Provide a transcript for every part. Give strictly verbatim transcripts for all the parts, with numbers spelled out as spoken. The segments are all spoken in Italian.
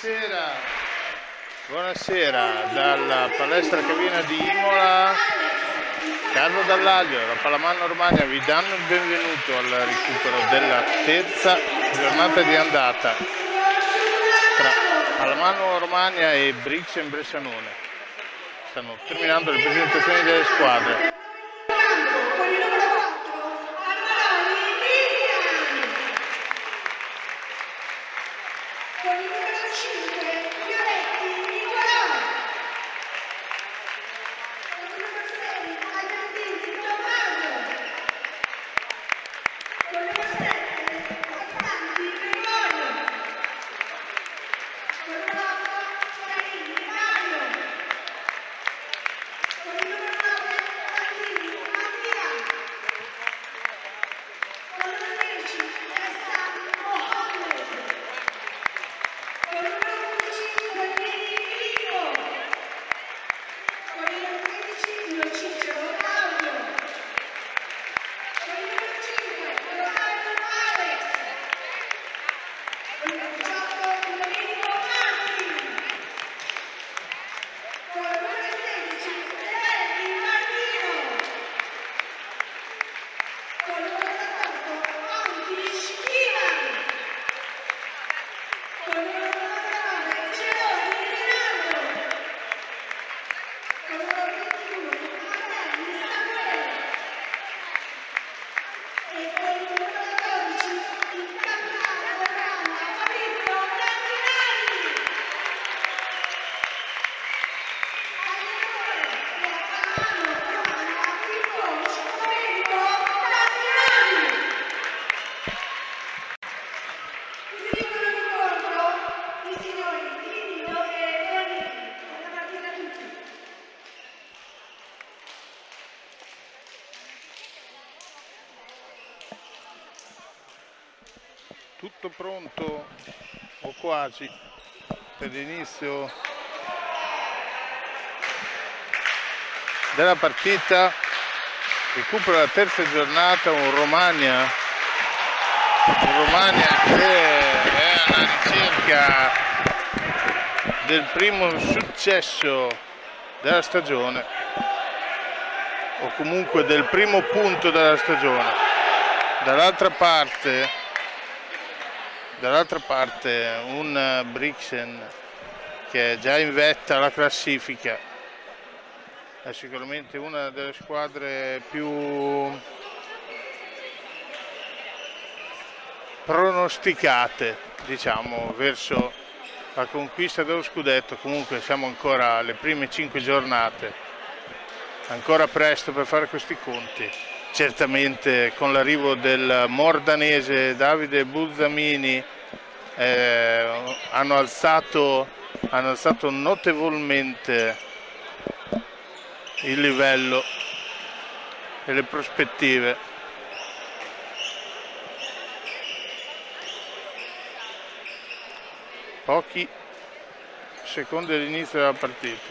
Buonasera, buonasera dalla palestra cabina di Imola. Carlo Dall'Aglio, la Pallamano Romagna vi danno il benvenuto al recupero della terza giornata di andata tra Pallamano Romagna e Brixen Bressanone. Stanno terminando le presentazioni delle squadre. Tutto pronto o quasi per l'inizio della partita. Recupera la terza giornata un Romagna un Romagna che è alla ricerca del primo successo della stagione, o comunque del primo punto della stagione. Dall'altra parte Dall'altra parte un Brixen che è già in vetta alla classifica, è sicuramente una delle squadre più pronosticate, diciamo, verso la conquista dello scudetto. Comunque siamo ancora alle prime cinque giornate, ancora presto per fare questi conti. Certamente con l'arrivo del mordanese Davide Buzzamini eh, hanno, alzato, hanno alzato notevolmente il livello e le prospettive. Pochi secondi all'inizio della partita.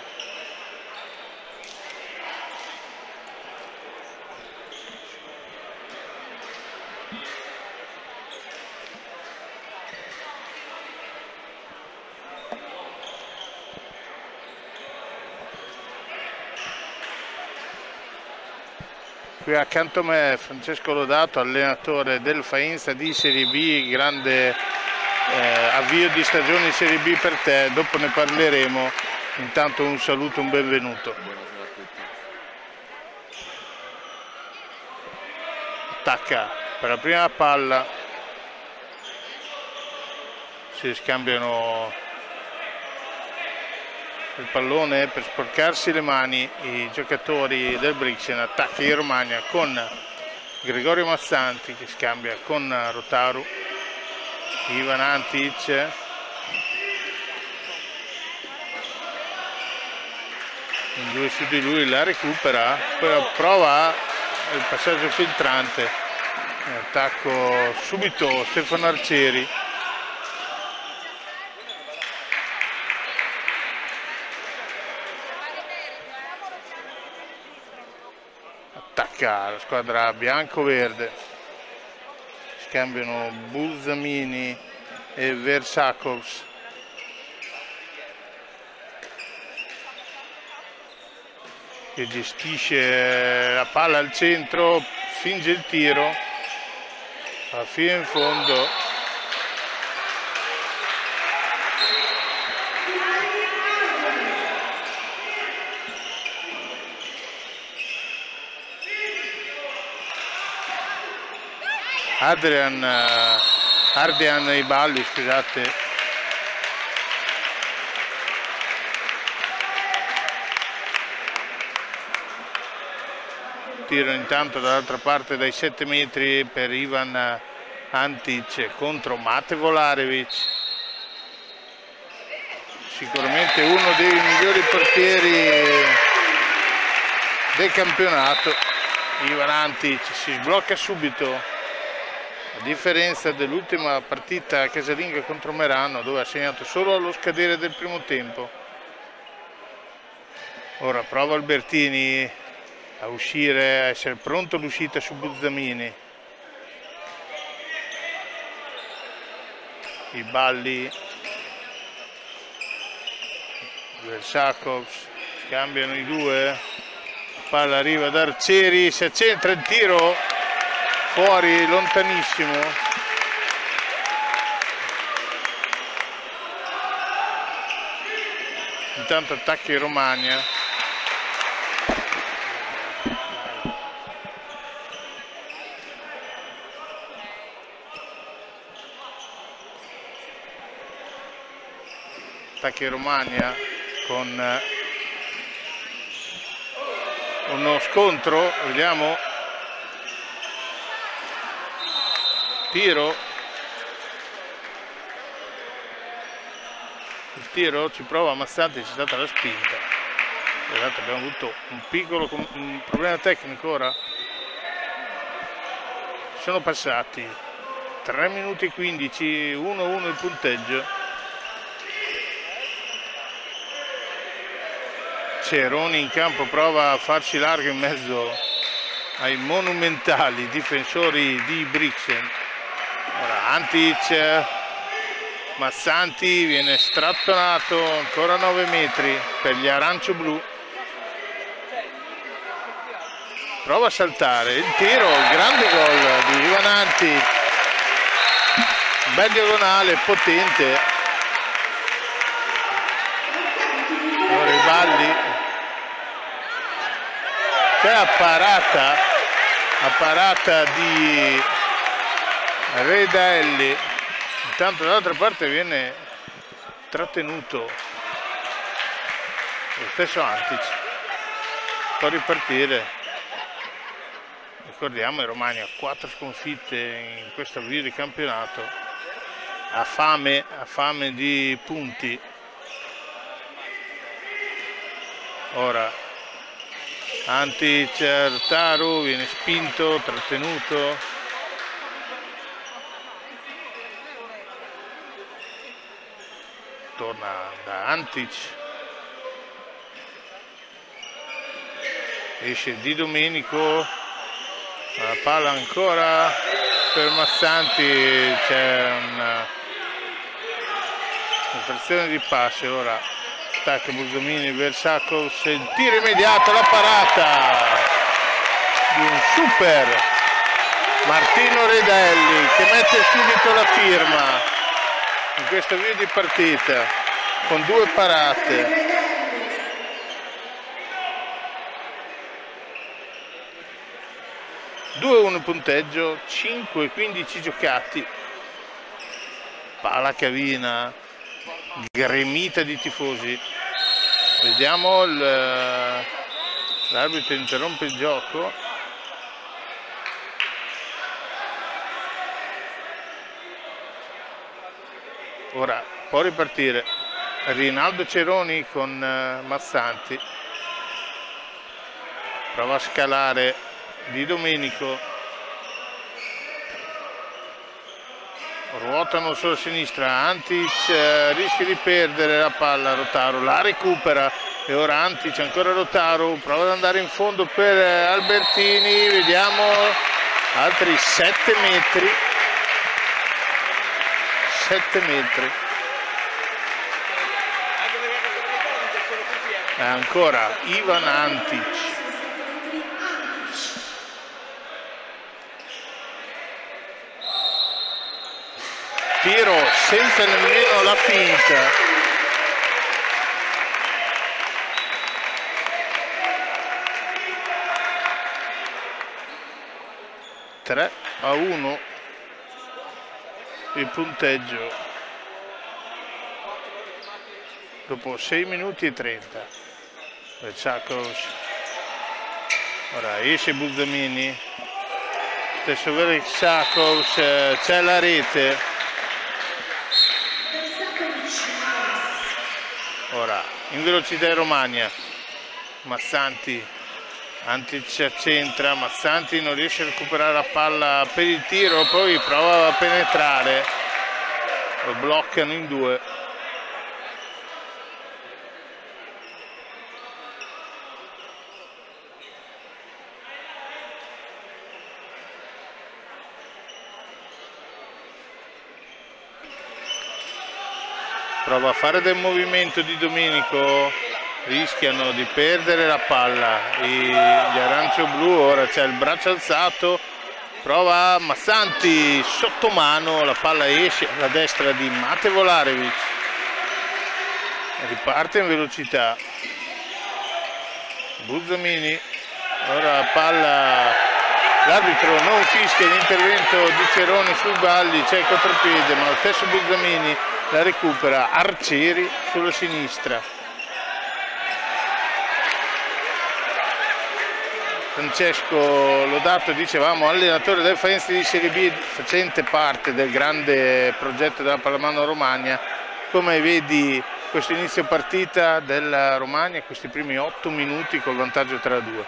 Qui accanto a me Francesco Lodato, allenatore del Faenza di Serie B. Grande eh, avvio di stagione in Serie B per te, dopo ne parleremo. Intanto un saluto, un benvenuto. Buonasera a tutti. Attacca per la prima palla, si scambiano il pallone per sporcarsi le mani i giocatori del Brixen. Attacca di Romagna con Gregorio Mazzanti che scambia con Rotaru. Ivan Antic, in due su di lui, la recupera, poi prova il passaggio filtrante, in attacco subito Stefano Arcieri. Attacca la squadra bianco-verde, scambiano Buzzamini e Versakovs. che gestisce la palla al centro, finge il tiro, va fino in fondo. Adrian, Ardian i balli, scusate. Tiro intanto dall'altra parte dai sette metri per Ivan Antic contro Mate Volarevic. Sicuramente uno dei migliori portieri del campionato. Ivan Antic si sblocca subito, a differenza dell'ultima partita casalinga contro Merano, dove ha segnato solo allo scadere del primo tempo. Ora prova Albertini a uscire, a essere pronto all'uscita su Buzzamini. I balli, Versakov, scambiano i due, palla arriva da Arcieri, si accentra il tiro, fuori, lontanissimo. Intanto attacchi Romagna. Attacchi Romagna con uno scontro, vediamo, tiro, il tiro ci prova Mazzanti, c'è stata la spinta. Esatto, abbiamo avuto un piccolo un problema tecnico. Ora sono passati tre minuti e quindici, uno a uno il punteggio. Ceroni in campo, prova a farsi largo in mezzo ai monumentali difensori di Brixen. Ora Antic, Mazzanti viene strattonato, ancora nove metri per gli arancio-blu. Prova a saltare, il tiro, il grande gol di Ivan Antic, bel diagonale, potente. Ora i balli. C'è la parata, la parata di Redaelli. Intanto dall'altra parte viene trattenuto lo stesso Antic. Può ripartire. Ricordiamo il Romagna quattro sconfitte in questo avvio di campionato. Ha fame, ha fame di punti. Ora Antic, Artaru viene spinto, trattenuto. Torna da Antic. Esce Di Domenico. La palla ancora per Mazzanti. C'è una infrazione di passe. Ora attacca Buzzamini, Versakov, il tiro immediato, la parata di un super Martino Redaelli che mette subito la firma in questo avvio di partita con due parate. due a uno punteggio, cinque quindici giocati. Palla Cavina, gremita di tifosi. Vediamo, l'arbitro interrompe il gioco. Ora può ripartire Rinaldo Ceroni con Mazzanti. Prova a scalare Di Domenico. Ruotano sulla sinistra, Antic eh, rischia di perdere la palla, Rotaro la recupera e ora Antic, ancora Rotaro, prova ad andare in fondo per eh, Albertini, vediamo altri sette metri, sette metri. Ancora Ivan Antic. Tiro senza nemmeno la finta. tre a uno il punteggio dopo sei minuti e trenta. Verciakos. Ora esce Buzzamini, stesso Verciakos, c'è la rete. Ora in velocità in Romagna, Massanti, Antic accentra, Massanti non riesce a recuperare la palla per il tiro, poi prova a penetrare, lo bloccano in due. Prova a fare del movimento di Domenico, rischiano di perdere la palla gli arancio-blu. Ora c'è il braccio alzato, prova Massanti sotto mano, la palla esce alla destra di Mate Volarevic, riparte in velocità Buzzamini. Ora la palla, l'arbitro non fischia l'intervento di Ceroni sui balli, c'è il contropiede, ma lo stesso Buzzamini la recupera. Arcieri sulla sinistra, Francesco Lodato, dicevamo, allenatore del Faenza di Serie B, facente parte del grande progetto della Pallamano Romagna. Come vedi questo inizio partita della Romagna, questi primi otto minuti col vantaggio tre a due?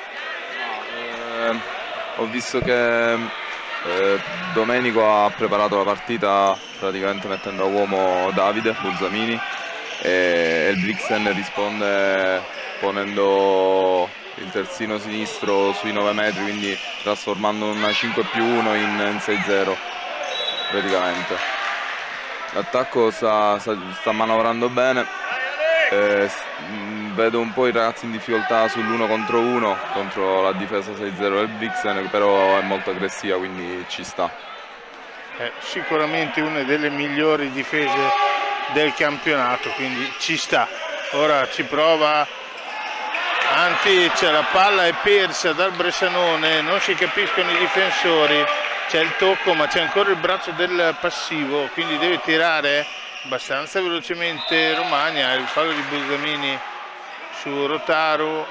Eh, ho visto che Eh, Domenico ha preparato la partita praticamente mettendo a uomo Davide Buzzamini e il Brixen risponde ponendo il terzino sinistro sui nove metri, quindi trasformando una cinque più uno in, in sei zero praticamente. L'attacco sta, sta, sta manovrando bene, eh, vedo un po' i ragazzi in difficoltà sull'uno contro uno contro la difesa sei zero del Brixen, però è molto aggressiva, quindi ci sta. È sicuramente una delle migliori difese del campionato, quindi ci sta. Ora ci prova Antic, la palla è persa dal Bressanone, non si capiscono i difensori, c'è il tocco ma c'è ancora il braccio del passivo, quindi deve tirare abbastanza velocemente Romagna. Il fallo di Buzzamini su Rotaru,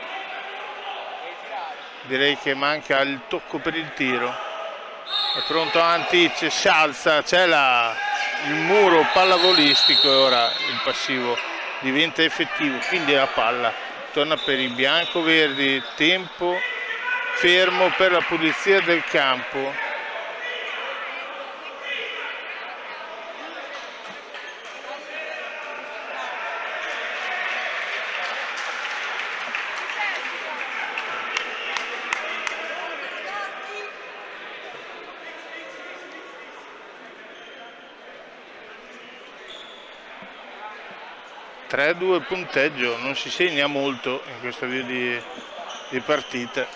direi che manca il tocco per il tiro. È pronto Antic, si alza, c'è la, il muro pallavolistico e ora il passivo diventa effettivo, quindi la palla torna per i bianco-verdi. Tempo fermo per la pulizia del campo. tre a due punteggio, non si segna molto in questo avvio di, di partita.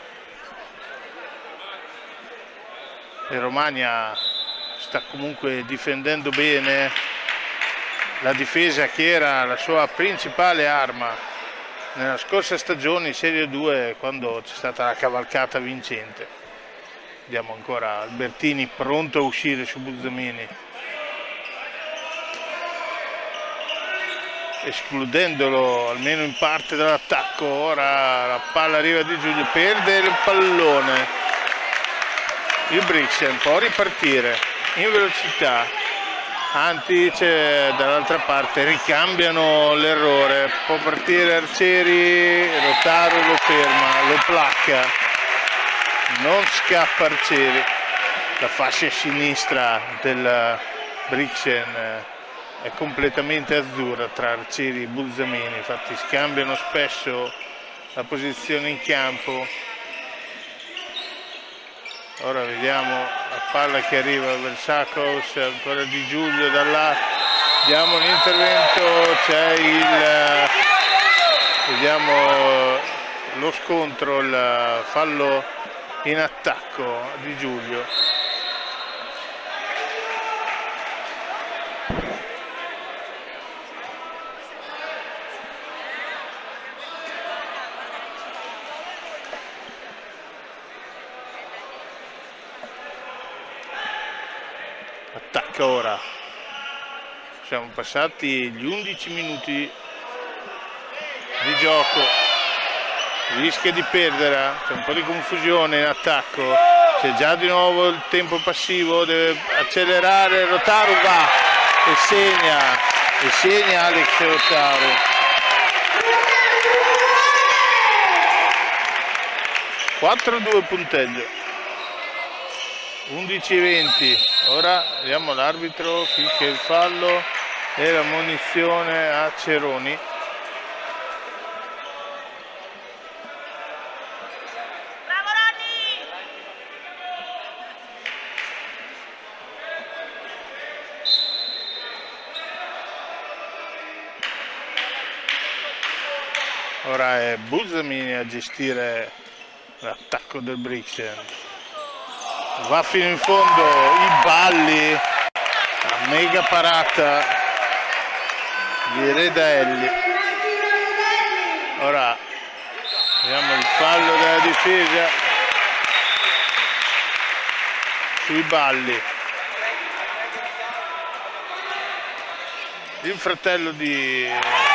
Il Romagna sta comunque difendendo bene, la difesa che era la sua principale arma nella scorsa stagione in Serie due, quando c'è stata la cavalcata vincente. Vediamo ancora Albertini pronto a uscire su Buzzamini, escludendolo almeno in parte dall'attacco. Ora la palla arriva di Giulio, perde il pallone. Il Brixen può ripartire in velocità. Antic dall'altra parte, ricambiano l'errore, può partire Arcieri, Rotaru lo ferma, lo placca, non scappa Arcieri. La fascia sinistra del Brixen è completamente azzurra tra Arcieri e Buzzamini, infatti scambiano spesso la posizione in campo. Ora vediamo la palla che arriva a Verciakos, ancora Di Giulio da là, vediamo l'intervento, c'è il Vediamo lo scontro, il fallo in attacco di Giulio. Attacca ora. Siamo passati gli undici minuti di gioco, rischia di perdere, c'è un po' di confusione in attacco, c'è già di nuovo il tempo passivo, deve accelerare, Rotaru va e segna, e segna Alex Rotaru. quattro a due punteggio, undici e venti, ora vediamo l'arbitro, fischia il fallo e la munizione a Ceroni. Ora è Bulzamini a gestire l'attacco del Brixen. Va fino in fondo, i balli, la mega parata di Redaelli. Ora vediamo il fallo della difesa sui balli. Il fratello di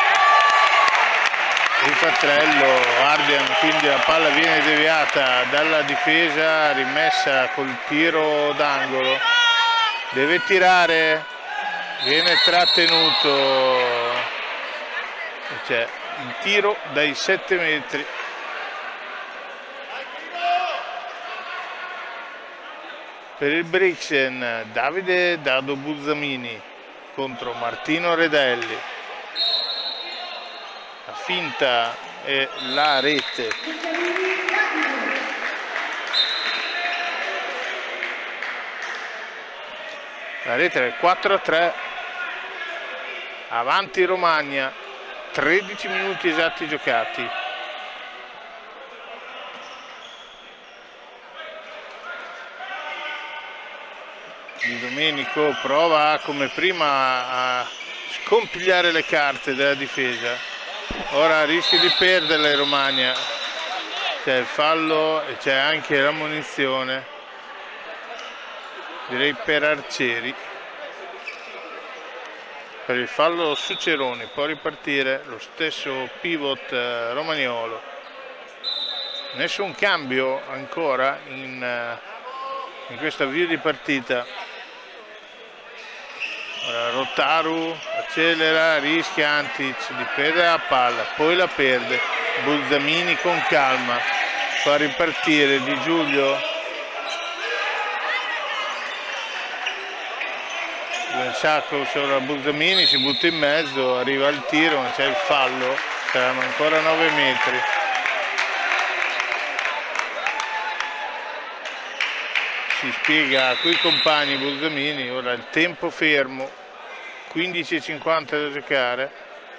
il fratello Ardian, quindi la palla viene deviata dalla difesa, rimessa col tiro d'angolo, deve tirare, viene trattenuto, c'è il tiro dai sette metri. Per il Brixen Davide Dado Bulzamini contro Martino Redaelli. La finta e la rete. La rete è quattro a tre. Avanti Romagna. tredici minuti esatti giocati. Di Domenico prova come prima a scompigliare le carte della difesa. Ora rischia di perderle Romagna, c'è il fallo e c'è anche la munizione, direi per Arcieri, per il fallo su Ceroni. Può ripartire lo stesso pivot romagnolo. Nessun cambio ancora in, in questo avvio di partita. Ora Rotaru accelera, rischia Antic di perdere la palla, poi la perde. Bulzamini con calma fa ripartire Di Giulio. Sacco sopra Bulzamini, si butta in mezzo, arriva al tiro, ma c'è il fallo, saranno ancora nove metri. Si spiega coi compagni Bulzamini, ora il tempo fermo, quindici e cinquanta da giocare.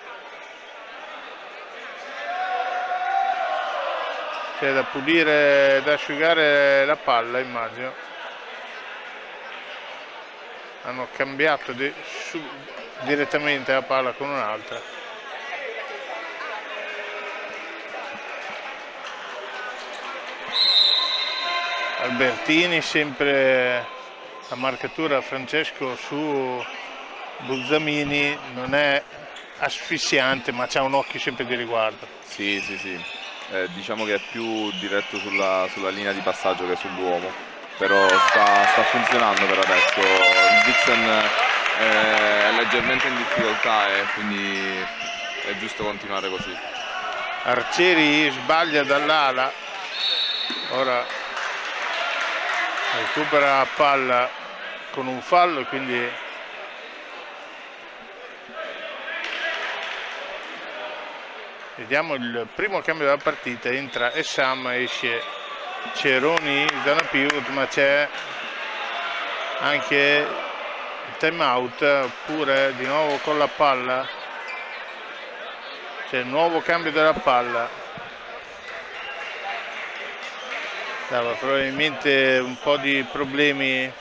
C'è da pulire, da asciugare la palla, immagino. Hanno cambiato di, su, direttamente la palla con un'altra. Albertini, sempre la marcatura Francesco su Bulzamini, non è asfissiante ma c'ha un occhio sempre di riguardo. Sì, sì, sì, eh, diciamo che è più diretto sulla, sulla linea di passaggio che sull'uomo, però sta, sta funzionando per adesso. Il Brixen eh, è leggermente in difficoltà e quindi è giusto continuare così. Arcieri sbaglia dall'ala, ora recupera la palla con un fallo, quindi vediamo il primo cambio della partita. Entra Essam, esce Ceroni in zona pivot, ma c'è anche il time out, oppure di nuovo con la palla c'è il nuovo cambio della palla. Dava probabilmente un po' di problemi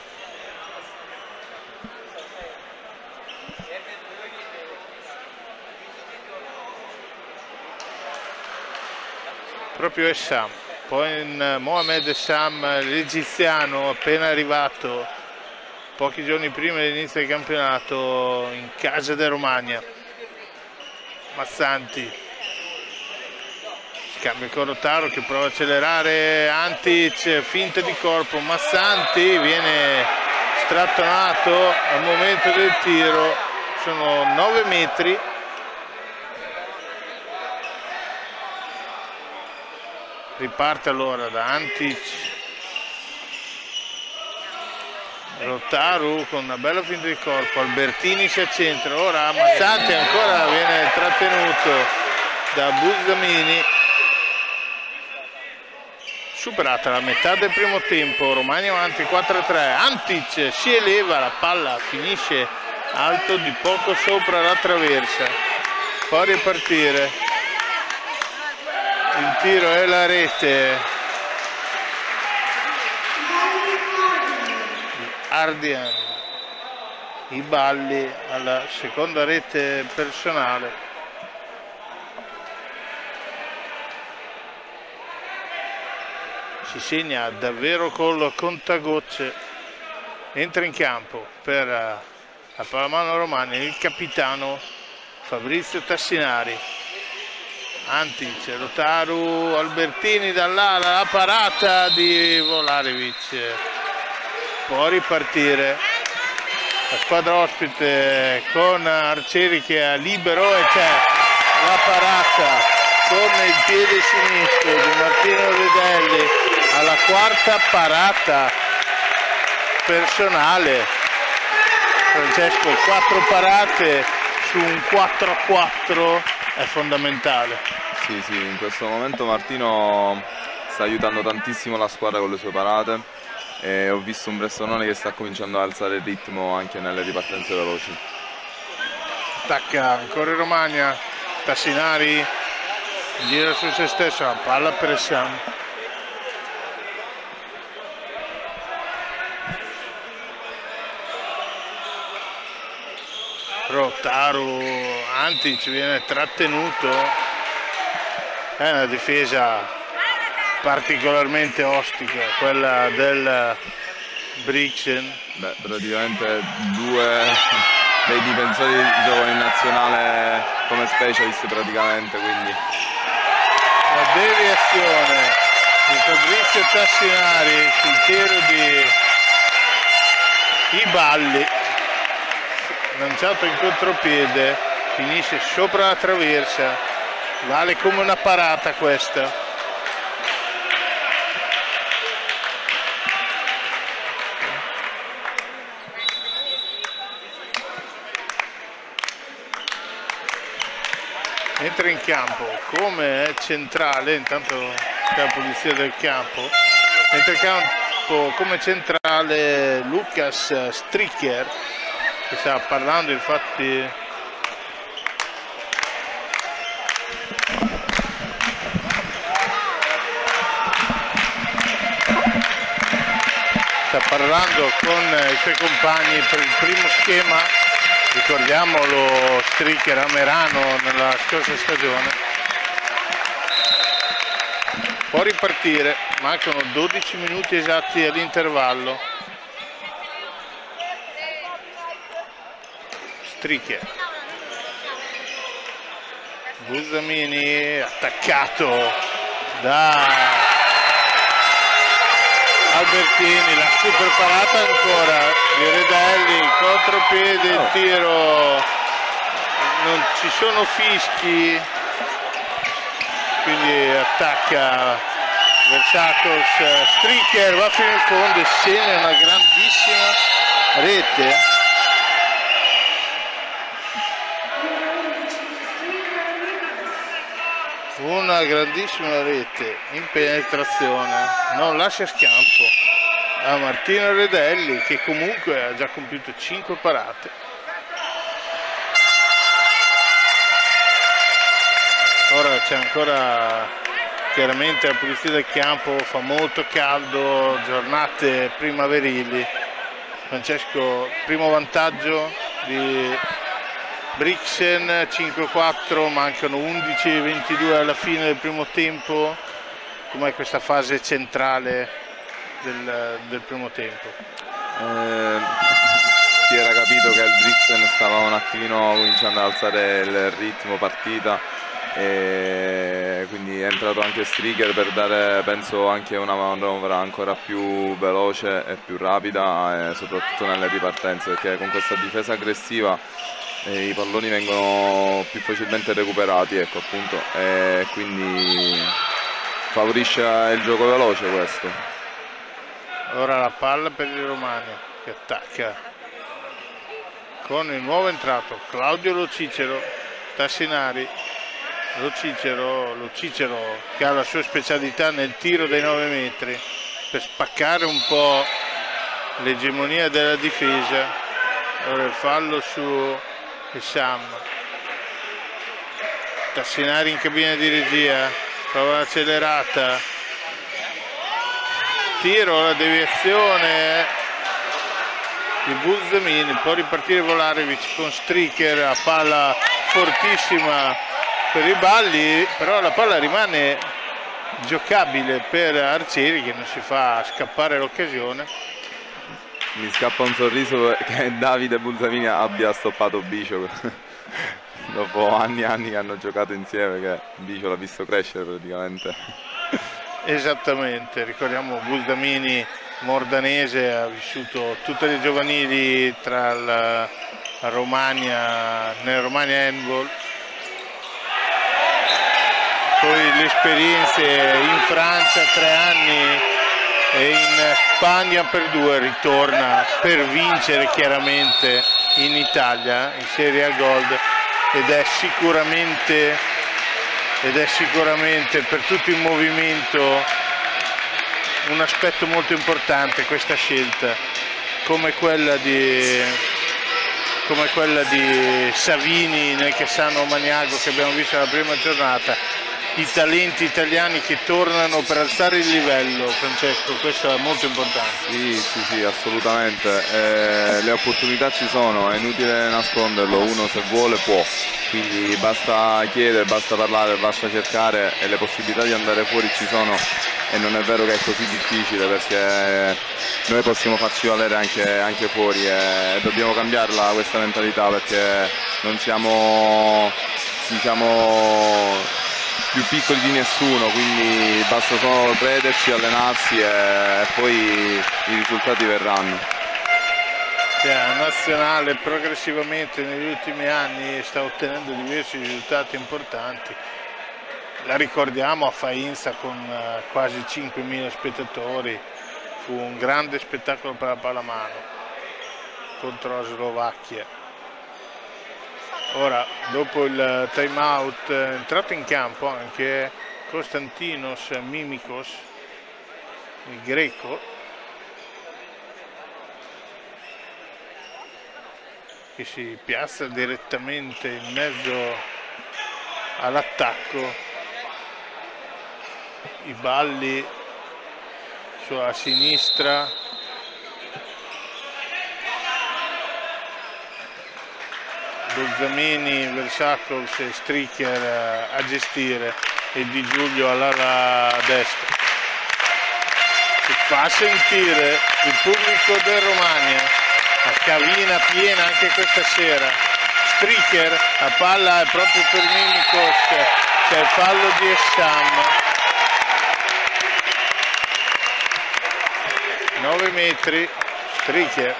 proprio Essam. Poi in Mohamed Essam, l'egiziano appena arrivato pochi giorni prima dell'inizio del campionato in casa del Romagna. Mazzanti scambia con Rotaro che prova a accelerare, Antic, finta di corpo, Mazzanti viene strattonato al momento del tiro, sono nove metri. Riparte allora da Antic, Rotaru con una bella finta di corpo, Albertini si accentra, ora Mazzanti ancora viene trattenuto da Buzzamini. Superata la metà del primo tempo, Romagna avanti quattro a tre, Antic si eleva, la palla finisce alto di poco sopra la traversa, può ripartire. Il tiro e la rete. Ardian, i balli alla seconda rete personale. Si segna davvero col contagocce. Entra in campo per la pallamano Romagna il capitano Fabrizio Tassinari. Antic, Rotaru, Albertini dall'ala, la parata di Volarevic, può ripartire la squadra ospite con Arcieri che è libero e c'è la parata con il piede sinistro di Martino Redelli alla quarta parata personale. Francesco, quattro parate su un quattro a quattro è fondamentale. Sì, sì, in questo momento Martino sta aiutando tantissimo la squadra con le sue parate e ho visto un Bressanone che sta cominciando ad alzare il ritmo anche nelle ripartenze veloci. Attacca ancora in Romagna, Tassinari gira su se stesso, la palla per Essam. Rotaru, Antic viene trattenuto. È una difesa particolarmente ostica, quella del Brixen. Beh, praticamente due dei difensori che giocano in nazionale come specialist praticamente, quindi. La deviazione di Fabrizio Tassinari sul tiro di I Balli, lanciato in contropiede, finisce sopra la traversa. Vale come una parata questa. Entra in campo come centrale, intanto c'è la pulizia del campo. Entra in campo come centrale Lucas Stricker, che sta parlando infatti sta parlando con i suoi compagni per il primo schema. Ricordiamo lo Stricker a Merano nella scorsa stagione. Può ripartire, mancano dodici minuti esatti all'intervallo. Stricker, Buzzamini attaccato da Albertini, la super parata ancora di Redelli, il contropiede, il tiro, non ci sono fischi, quindi attacca Versatos, Stricker va fino in fondo e segna una grandissima rete. Una grandissima rete in penetrazione, non lascia scampo a Martino Redelli, che comunque ha già compiuto cinque parate. ora c'è ancora chiaramente la pulizia del campo, fa molto caldo, giornate primaverili. Francesco, primo vantaggio di Brixen, cinque a quattro, mancano undici e ventidue alla fine del primo tempo. Com'è questa fase centrale del, del primo tempo? Eh, si era capito che il Brixen stava un attimino cominciando ad alzare il ritmo partita, e quindi è entrato anche Stricker per dare, penso, anche una manovra ancora più veloce e più rapida, e soprattutto nelle ripartenze, perché con questa difesa aggressiva eh, i palloni vengono più facilmente recuperati, ecco, appunto, e quindi favorisce il gioco veloce questo. Ora la palla per il Romagna che attacca con il nuovo entrato Claudio Lo Cicero. Tassinari, Lo Cicero, Lo Cicero che ha la sua specialità nel tiro dai nove metri per spaccare un po' l'egemonia della difesa. Ora il fallo su Sam. Tassinari in cabina di regia, prova l'accelerata, tiro, la deviazione di Bulzamini, può ripartire Volarevic con Stricker, a palla fortissima per i balli, però la palla rimane giocabile per Arcieri che non si fa scappare l'occasione. Mi scappa un sorriso che Davide Bulzamini abbia stoppato Bicio dopo anni e anni che hanno giocato insieme, che Bicio l'ha visto crescere praticamente. Esattamente, ricordiamo Bulzamini mordanese, ha vissuto tutte le giovanili tra la Romagna, nel Romagna Handball, poi le esperienze in Francia tre anni e in Spagna per due, ritorna per vincere chiaramente in Italia in Serie A Gold, ed è sicuramente ed è sicuramente per tutto il movimento un aspetto molto importante questa scelta, come quella di come quella di Savini nel Cassano Maniago che abbiamo visto nella prima giornata. I talenti italiani che tornano per alzare il livello, Francesco, questo è molto importante. Sì, sì, sì, assolutamente. Eh, le opportunità ci sono, è inutile nasconderlo, uno se vuole può, quindi basta chiedere, basta parlare, basta cercare, e le possibilità di andare fuori ci sono, e non è vero che è così difficile, perché noi possiamo farci valere anche, anche fuori, e dobbiamo cambiarla questa mentalità, perché non siamo, diciamo, più piccoli di nessuno, quindi basta solo crederci, allenarsi e poi i risultati verranno. La nazionale progressivamente negli ultimi anni sta ottenendo diversi risultati importanti. La ricordiamo a Faenza con quasi cinquemila spettatori, fu un grande spettacolo per la pallamano contro la Slovacchia. Ora, dopo il time out, è entrato in campo anche Konstantinos Mimikos, il greco, che si piazza direttamente in mezzo all'attacco. I balli sulla sinistra, Bulzamini, Versakovs e Stricker a gestire, e Di Giulio all'ala destra. Si fa sentire il pubblico del Romagna, a cabina piena anche questa sera. Stricker, la palla è proprio per Mimikos, c'è il fallo di Essam. nove metri, Stricker.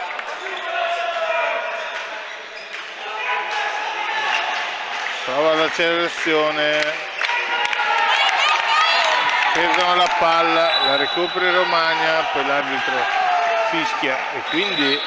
Prova l'accelerazione, perdono la palla, la recupera il Romagna, poi l'arbitro fischia e quindi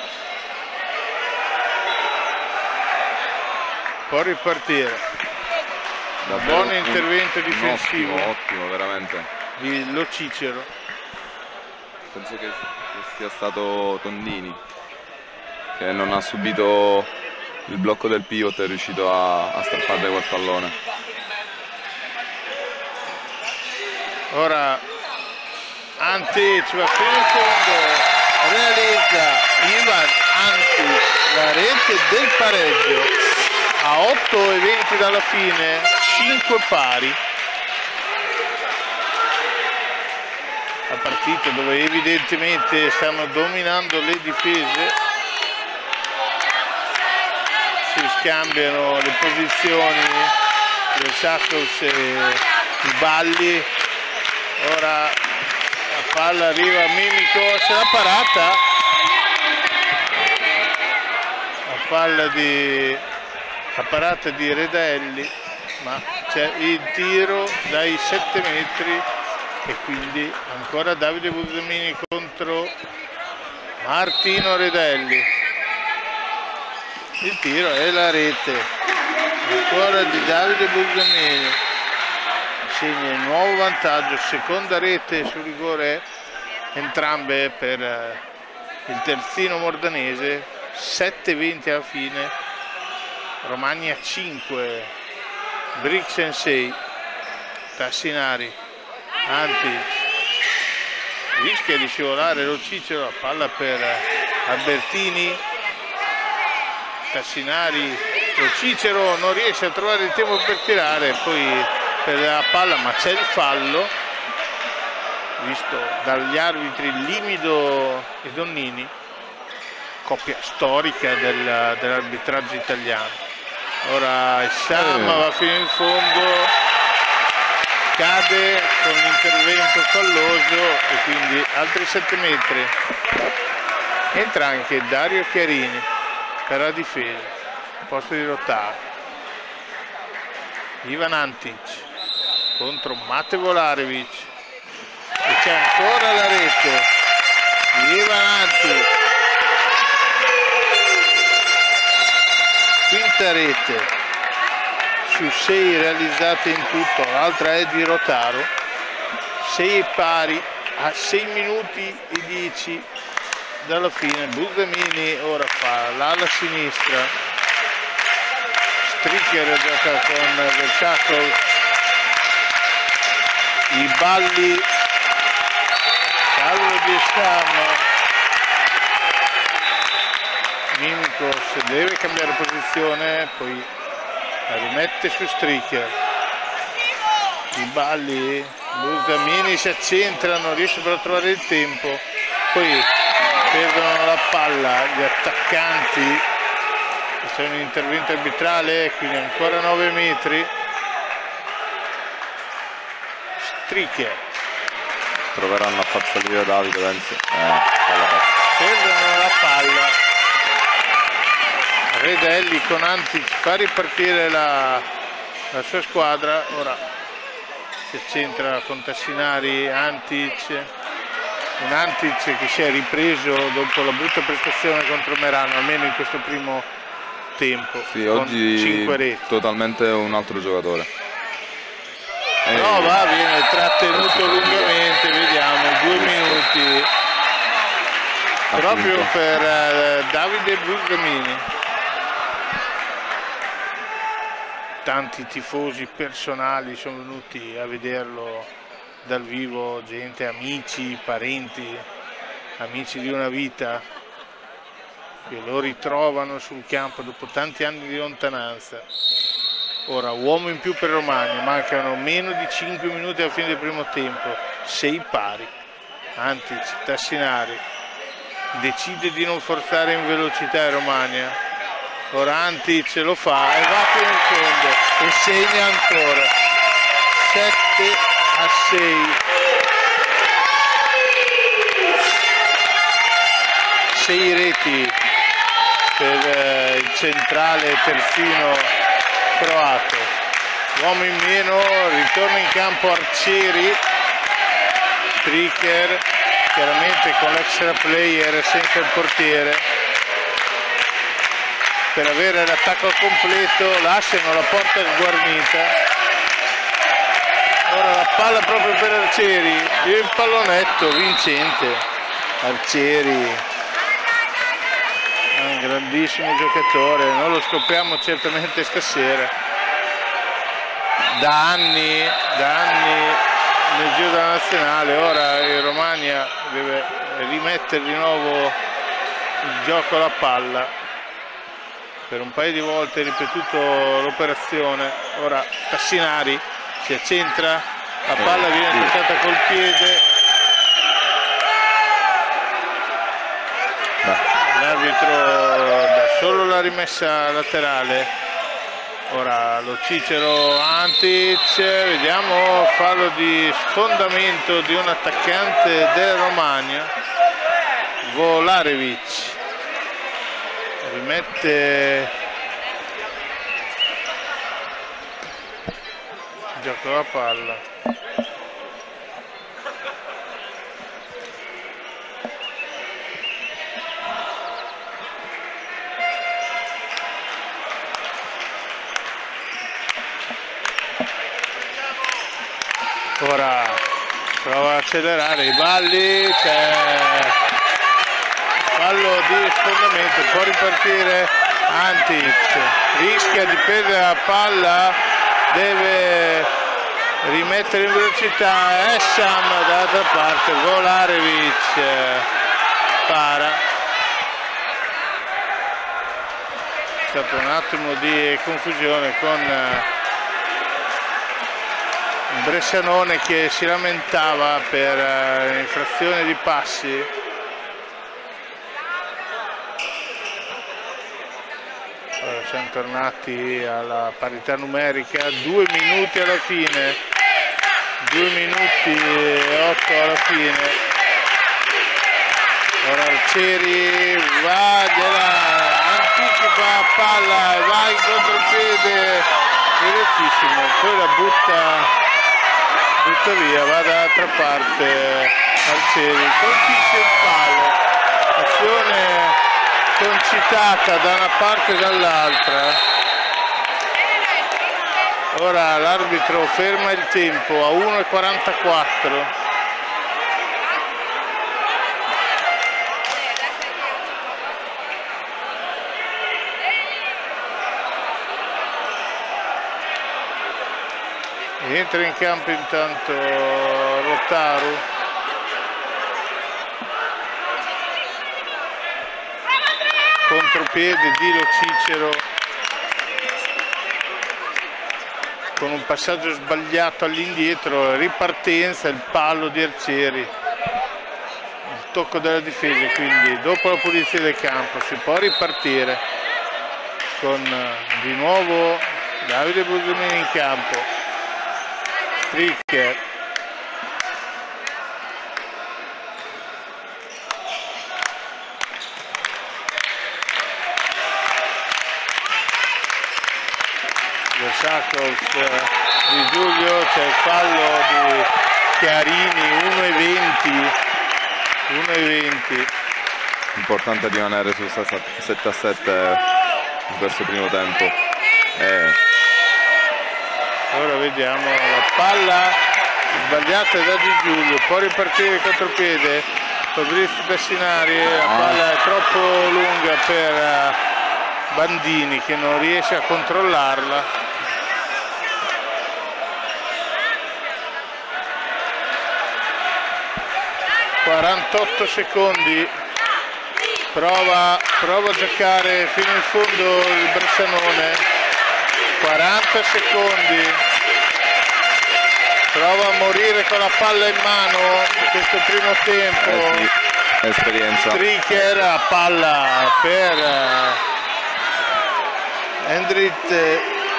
può ripartire. Un buon intervento difensivo, ottimo, ottimo, veramente, di Lo Cicero. Penso che sia stato Tondini che non ha subito il blocco del pivot, è riuscito a, a strapparle quel pallone. ora Antic va fino in fondo, realizza Ivan Antic la rete del pareggio a otto e venti dalla fine, cinque pari. La partita dove evidentemente stanno dominando le difese, si scambiano le posizioni del Sacros e i balli. Ora la palla arriva a Mimico, se l'ha parata, la palla di la parata di Redelli, ma c'è il tiro dai sette metri e quindi ancora Davide Bustamini contro Martino Redelli. Il tiro è la rete ancora di Davide Bustamini, segna il nuovo vantaggio, seconda rete su rigore entrambe per il terzino mordanese, sette venti alla fine, Romagna cinque, Brixen sei, Tassinari, Antic, rischia di scivolare lo Cicero, la palla per Albertini, Tassinari, lo Cicero non riesce a trovare il tempo per tirare, poi per la palla, ma c'è il fallo visto dagli arbitri Limido e Donnini, coppia storica del, dell'arbitraggio italiano. Ora Sam va fino in fondo, cade con l'intervento falloso e quindi altri sette metri. Entra anche Dario Chiarini per la difesa, posto di Rottaro. Ivan Antic contro Mate Volarevic e c'è ancora la rete di Ivan Antic, quinta rete su sei realizzate in tutto, l'altra è di Rotaro, sei pari a sei minuti e dieci dalla fine. Bustamini ora fa l'ala sinistra, Stricker gioca con Versacco, i balli, fallo di Sam, Mimikos deve cambiare posizione, poi la rimette su Stricker, i balli, Bustamini si accentra, non riesce però a trovare il tempo, poi perdono la palla gli attaccanti, c'è un intervento arbitrale, quindi ancora nove metri. Stricker, proveranno a far salire Davide, penso. Eh, perdono la palla, Redelli con Antic fa ripartire la, la sua squadra, ora si accentra con Tassinari, Antic, un Antic che si è ripreso dopo la brutta prestazione contro Merano, almeno in questo primo tempo, sì, con oggi cinque reti. Totalmente un altro giocatore. No, va, viene trattenuto lungamente, vediamo, due minuti proprio per uh, Davide Bustamini. Tanti tifosi personali sono venuti a vederlo dal vivo, gente, amici, parenti, amici di una vita che lo ritrovano sul campo dopo tanti anni di lontananza. Ora uomo in più per Romagna, mancano meno di cinque minuti alla fine del primo tempo, sei pari. Antic, Tassinari decide di non forzare in velocità Romagna, ora Antic lo fa e va fino in fondo e segna ancora, sette a sei, sei reti per eh, il centrale terzino croato. Uomo in meno, ritorna in campo Arcieri, Stricker chiaramente con l'extra player senza il portiere per avere l'attacco completo, lasciano la porta sguarnita, ora la palla proprio per Arcieri, il pallonetto vincente. Arcieri, un grandissimo giocatore, non lo scopriamo certamente stasera, da anni, da anni nel giro della nazionale. Ora il Romagna deve rimettere di nuovo il gioco alla palla. Per un paio di volte ha ripetuto l'operazione. Ora Tassinari si accentra, la palla viene toccata col piede. L'arbitro dà solo la rimessa laterale. Ora lo Cicero Antic, vediamo fallo di sfondamento di un attaccante del Romagna, Volarevic. Rimette gioco la palla. Ora prova ad accelerare i balli, c'è fallo di sfondamento, può ripartire Antic, rischia di perdere la palla, deve rimettere in velocità Esham dall'altra parte, Volarevic para. C'è stato un attimo di confusione con un brescianone che si lamentava per infrazione di passi. Ora siamo tornati alla parità numerica, due minuti alla fine, due minuti e otto alla fine. Ora Arcieri va, gliela anticipa palla e va in contropiede velocissimo, poi la butta butta via, va dall'altra parte Arcieri, colpisce il palo, azione concitata da una parte e dall'altra. Ora l'arbitro ferma il tempo a uno e quarantaquattro. Entra in campo intanto Rotaru. Contropiede di Lo Cicero con un passaggio sbagliato all'indietro, ripartenza, il palo di Arcieri, il tocco della difesa, quindi dopo la pulizia del campo si può ripartire con di nuovo Davide Busumini in campo. Stricker, Versakos di Giulio, c'è il fallo di Chiarini, uno e venti, uno e venti. Importante rimanere su sette a sette in questo primo tempo. Eh. Ora vediamo la palla sbagliata da Di Giulio, può ripartire il contropiede Fabrizio Tassinari, la palla è troppo lunga per Bandini che non riesce a controllarla. quarantotto secondi, prova, prova a giocare fino in fondo il Brescianone. quaranta secondi, prova a morire con la palla in mano in questo primo tempo. Eh sì, esperienza. Stricker a palla per Endrit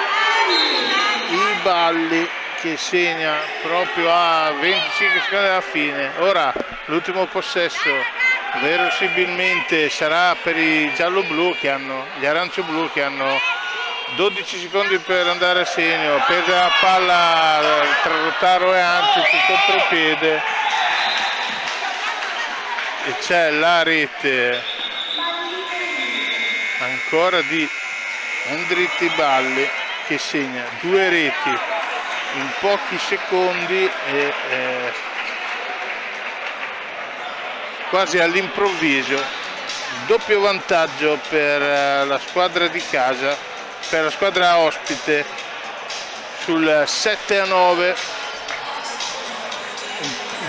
Iballi che segna proprio a venticinque secondi alla fine. Ora l'ultimo possesso verosimilmente sarà per i giallo-blu che hanno, gli arancio-blu che hanno dodici secondi per andare a segno, perde la palla tra Rotaru e Antic, il contropiede e c'è la rete ancora di Endrit Iballi che segna due reti in pochi secondi e eh, quasi all'improvviso. Doppio vantaggio per eh, la squadra di casa, per la squadra ospite sul sette a nove.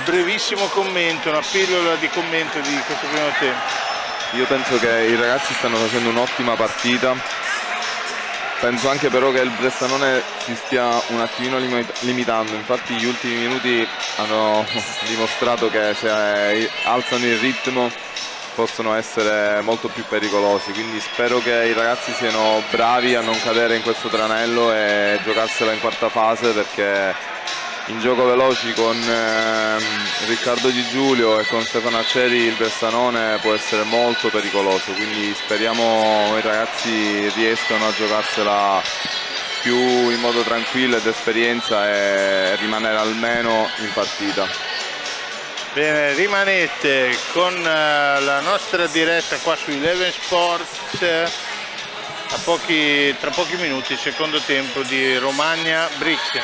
brevissimo commento, una pillola di commento di questo primo tempo. Io penso che i ragazzi stanno facendo un'ottima partita, penso anche però che il Bressanone si stia un attimino limitando, infatti gli ultimi minuti hanno dimostrato che se alzano il ritmo possono essere molto più pericolosi, quindi spero che i ragazzi siano bravi a non cadere in questo tranello e giocarsela in quarta fase, perché in gioco veloci con eh, Riccardo Di Giulio e con Stefano Acceri il Bressanone può essere molto pericoloso, quindi speriamo i ragazzi riescano a giocarsela più in modo tranquillo ed esperienza e rimanere almeno in partita. Bene, rimanete con uh, la nostra diretta qua su Eleven Sports, a pochi, tra pochi minuti, secondo tempo di Romagna-Brixen.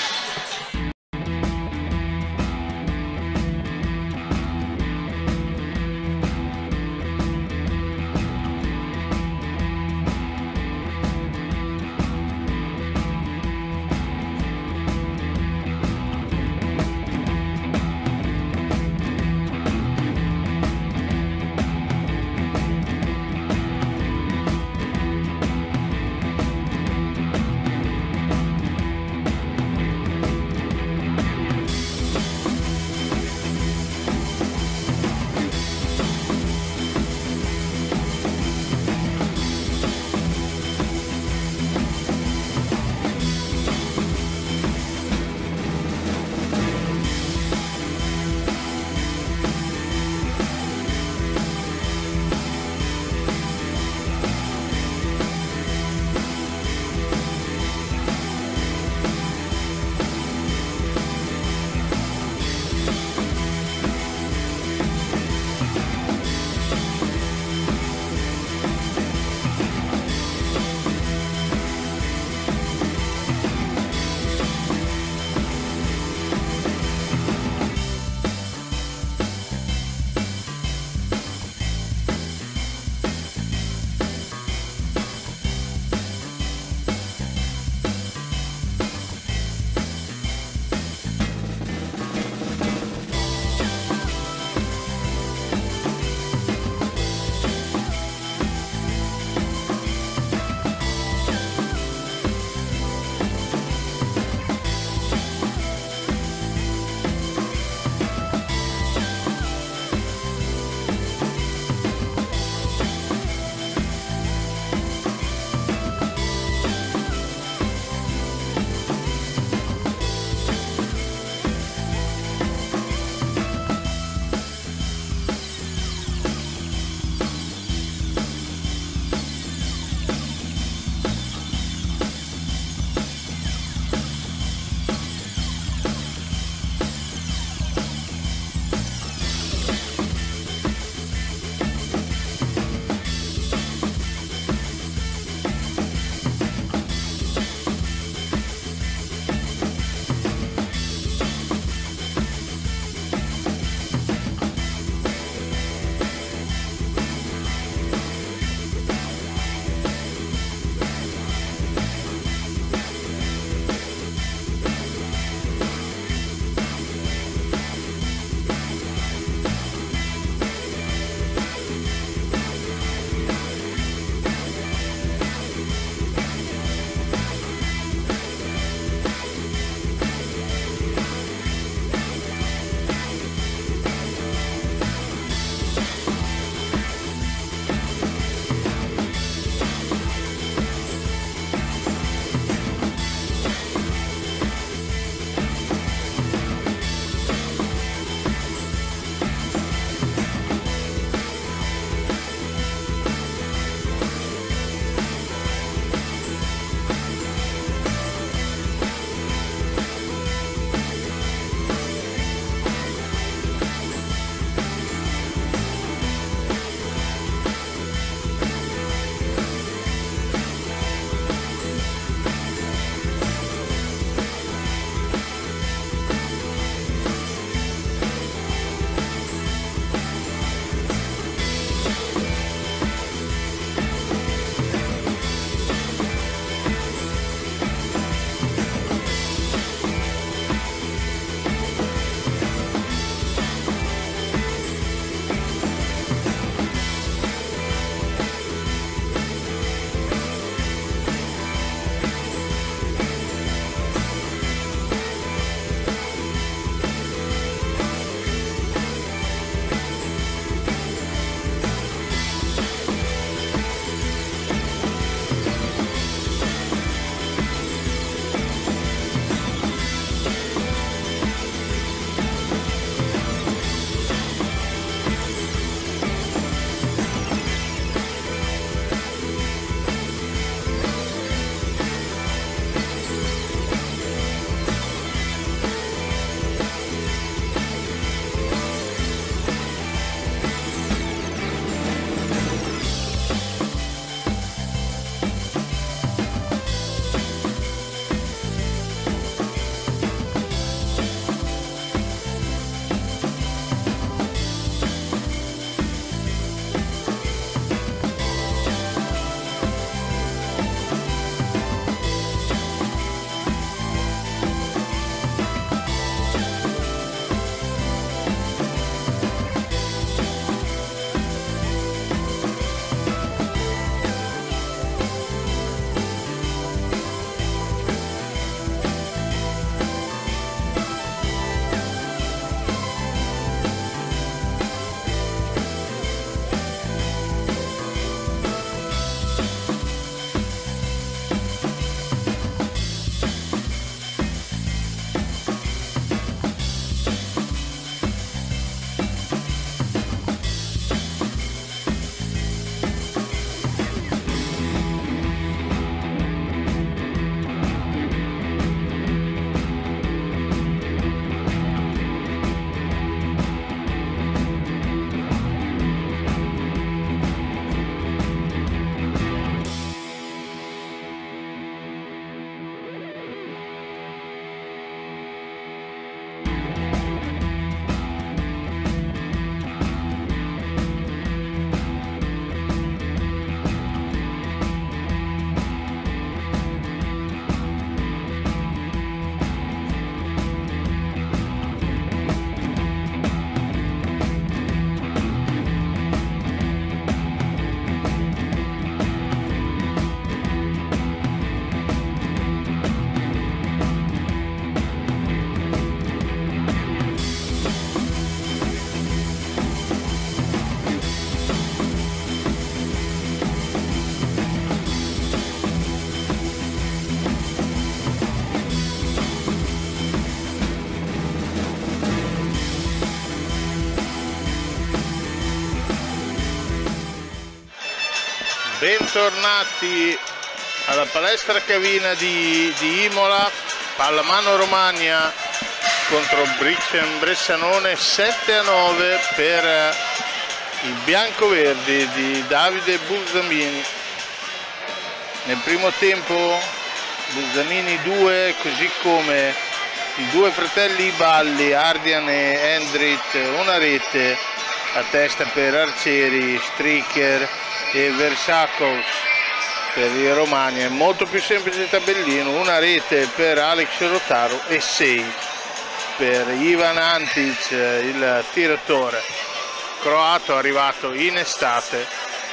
Bentornati alla palestra Cavina di, di Imola, pallamano Romagna contro Brixen Bressanone, sette a nove per i biancoverdi di Davide Bulsamini. Nel primo tempo Bulsamini due, così come i due fratelli Balli, Ardian e Endrit, una rete a testa per Arcieri, Stricker e Versakos per i Romagna. È molto più semplice il tabellino, una rete per Alex Rotaro e sei per Ivan Antic, il tiratore croato arrivato in estate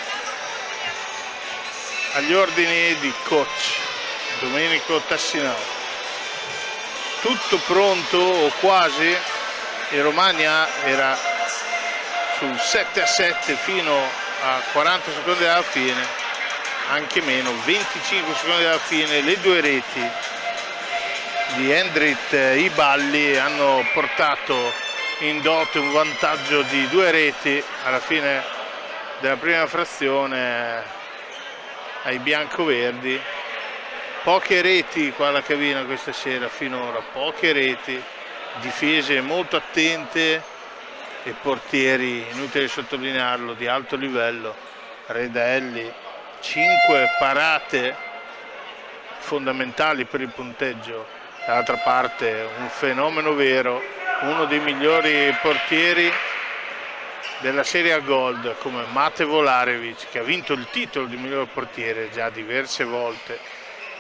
agli ordini di coach Domenico Tassinaro. Tutto pronto o quasi, il Romagna era sul sette a sette fino a quaranta secondi dalla fine, anche meno, venticinque secondi dalla fine. Le due reti di Endrit Iballi hanno portato in dote un vantaggio di due reti alla fine della prima frazione ai biancoverdi. Poche reti qua alla Cavina questa sera finora, poche reti, difese molto attente e portieri, inutile sottolinearlo, di alto livello. Redelli, cinque parate fondamentali per il punteggio. Dall'altra parte un fenomeno vero, uno dei migliori portieri della Serie A Gold come Mate Volarevic, che ha vinto il titolo di miglior portiere già diverse volte.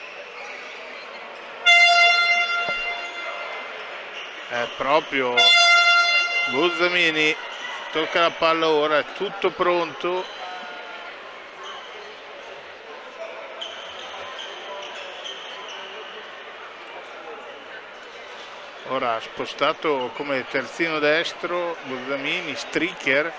È proprio Bulsamini, tocca la palla ora, è tutto pronto. Ora ha spostato come terzino destro Bulsamini, Stricker.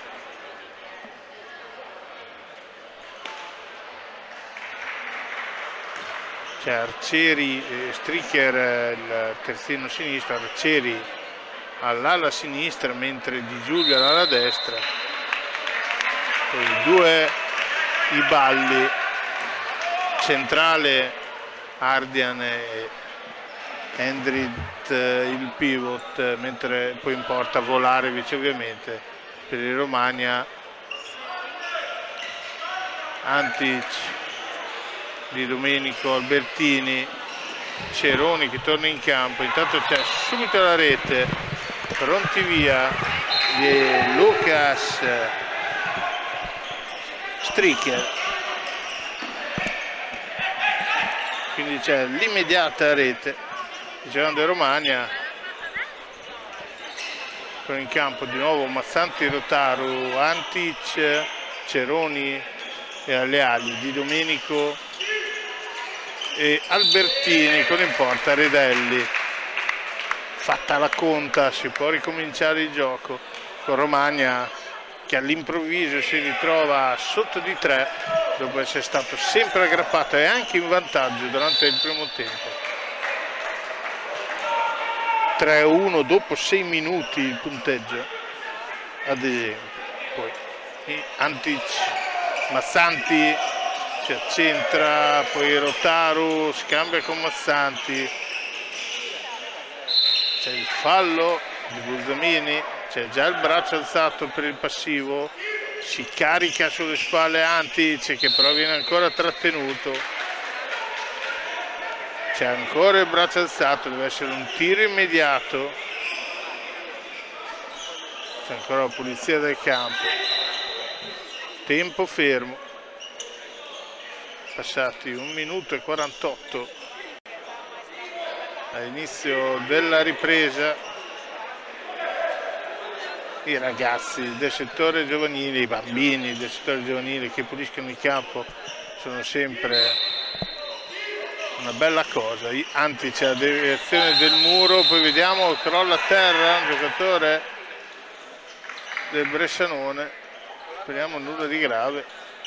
C'è Arcieri, eh, Stricker il terzino sinistro, Arcieri all'ala sinistra mentre Di Giulio all'ala destra. Poi due Iballi, centrale Ardian e Endrit il pivot, mentre poi in porta Volarevic ovviamente per il Romagna. Antic, Di Domenico, Albertini, Ceroni che torna in campo. Intanto c'è subito la rete, pronti via di Lucas Stricker, quindi c'è l'immediata rete di Grande Romagna. Con in campo di nuovo Mazzanti, Rotaru, Antic, Ceroni e alle ali Di Domenico e Albertini, con in porta Redelli. Fatta la conta si può ricominciare il gioco con Romagna che all'improvviso si ritrova sotto di tre dopo essere stato sempre aggrappato e anche in vantaggio durante il primo tempo. tre a uno dopo sei minuti il punteggio, ad esempio. Poi Antic, Mazzanti si accentra, poi Rotaru scambia con Mazzanti, c'è il fallo di Bulsamini, c'è già il braccio alzato per il passivo, si carica sulle spalle Antic che però viene ancora trattenuto, c'è ancora il braccio alzato, deve essere un tiro immediato, c'è ancora la pulizia del campo, tempo fermo, passati un minuto e quarantotto all'inizio della ripresa. I ragazzi del settore giovanile, i bambini del settore giovanile che puliscono il campo sono sempre una bella cosa. Anzi, c'è la deviazione del muro, poi vediamo, crolla a terra un giocatore del Bressanone, speriamo nulla di grave.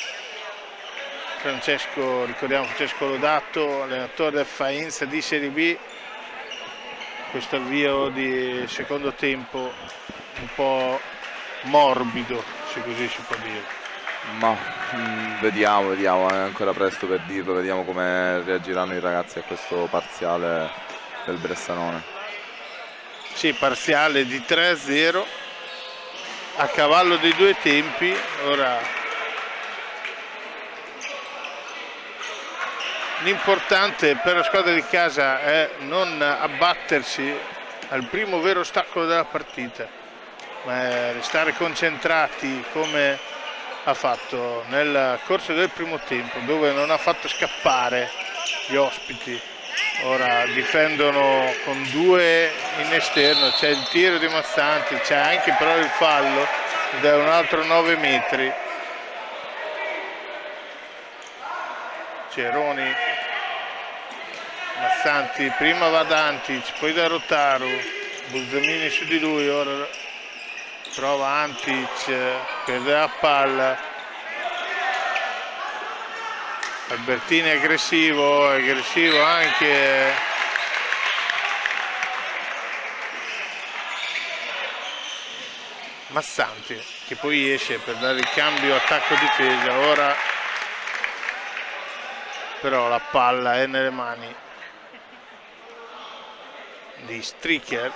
Francesco, ricordiamo Francesco Lodato, allenatore del Faenza di Serie B. Questo avvio di secondo tempo un po' morbido, se così si può dire. Ma mh, vediamo, vediamo, è ancora presto per dirlo, vediamo come reagiranno i ragazzi a questo parziale del Bressanone. Sì, parziale di tre a zero a cavallo dei due tempi. Ora l'importante per la squadra di casa è non abbattersi al primo vero ostacolo della partita, ma restare concentrati come ha fatto nel corso del primo tempo, dove non ha fatto scappare gli ospiti. Ora difendono con due in esterno, c'è il tiro di Massanti, c'è anche però il fallo ed è un altro nove metri. Ceroni, Massanti, prima va da Antic, poi da Rotaru, Buzzamini su di lui, ora trova Antic, perde la palla, Albertini è aggressivo, è aggressivo anche Massanti, che poi esce per dare il cambio attacco-difesa. Ora però la palla è nelle mani di Stricker,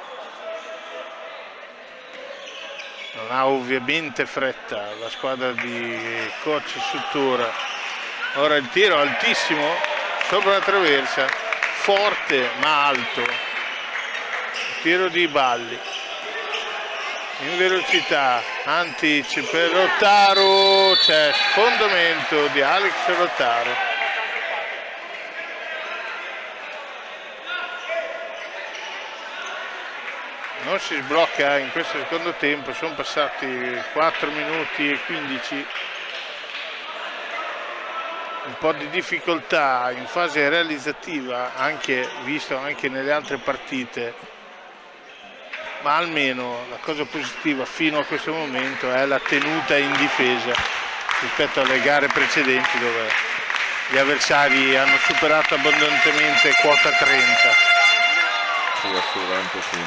non ha ovviamente fretta la squadra di coach Suttura. Ora il tiro altissimo sopra la traversa, forte ma alto, il tiro di Balli in velocità, Antic per Rotaru, c'è sfondamento di Alex Rotaru. Non si sblocca in questo secondo tempo, sono passati quattro minuti e quindici. Un po' di difficoltà in fase realizzativa, anche visto anche nelle altre partite, ma almeno la cosa positiva fino a questo momento è la tenuta in difesa rispetto alle gare precedenti, dove gli avversari hanno superato abbondantemente quota trenta. Sì, assolutamente sì.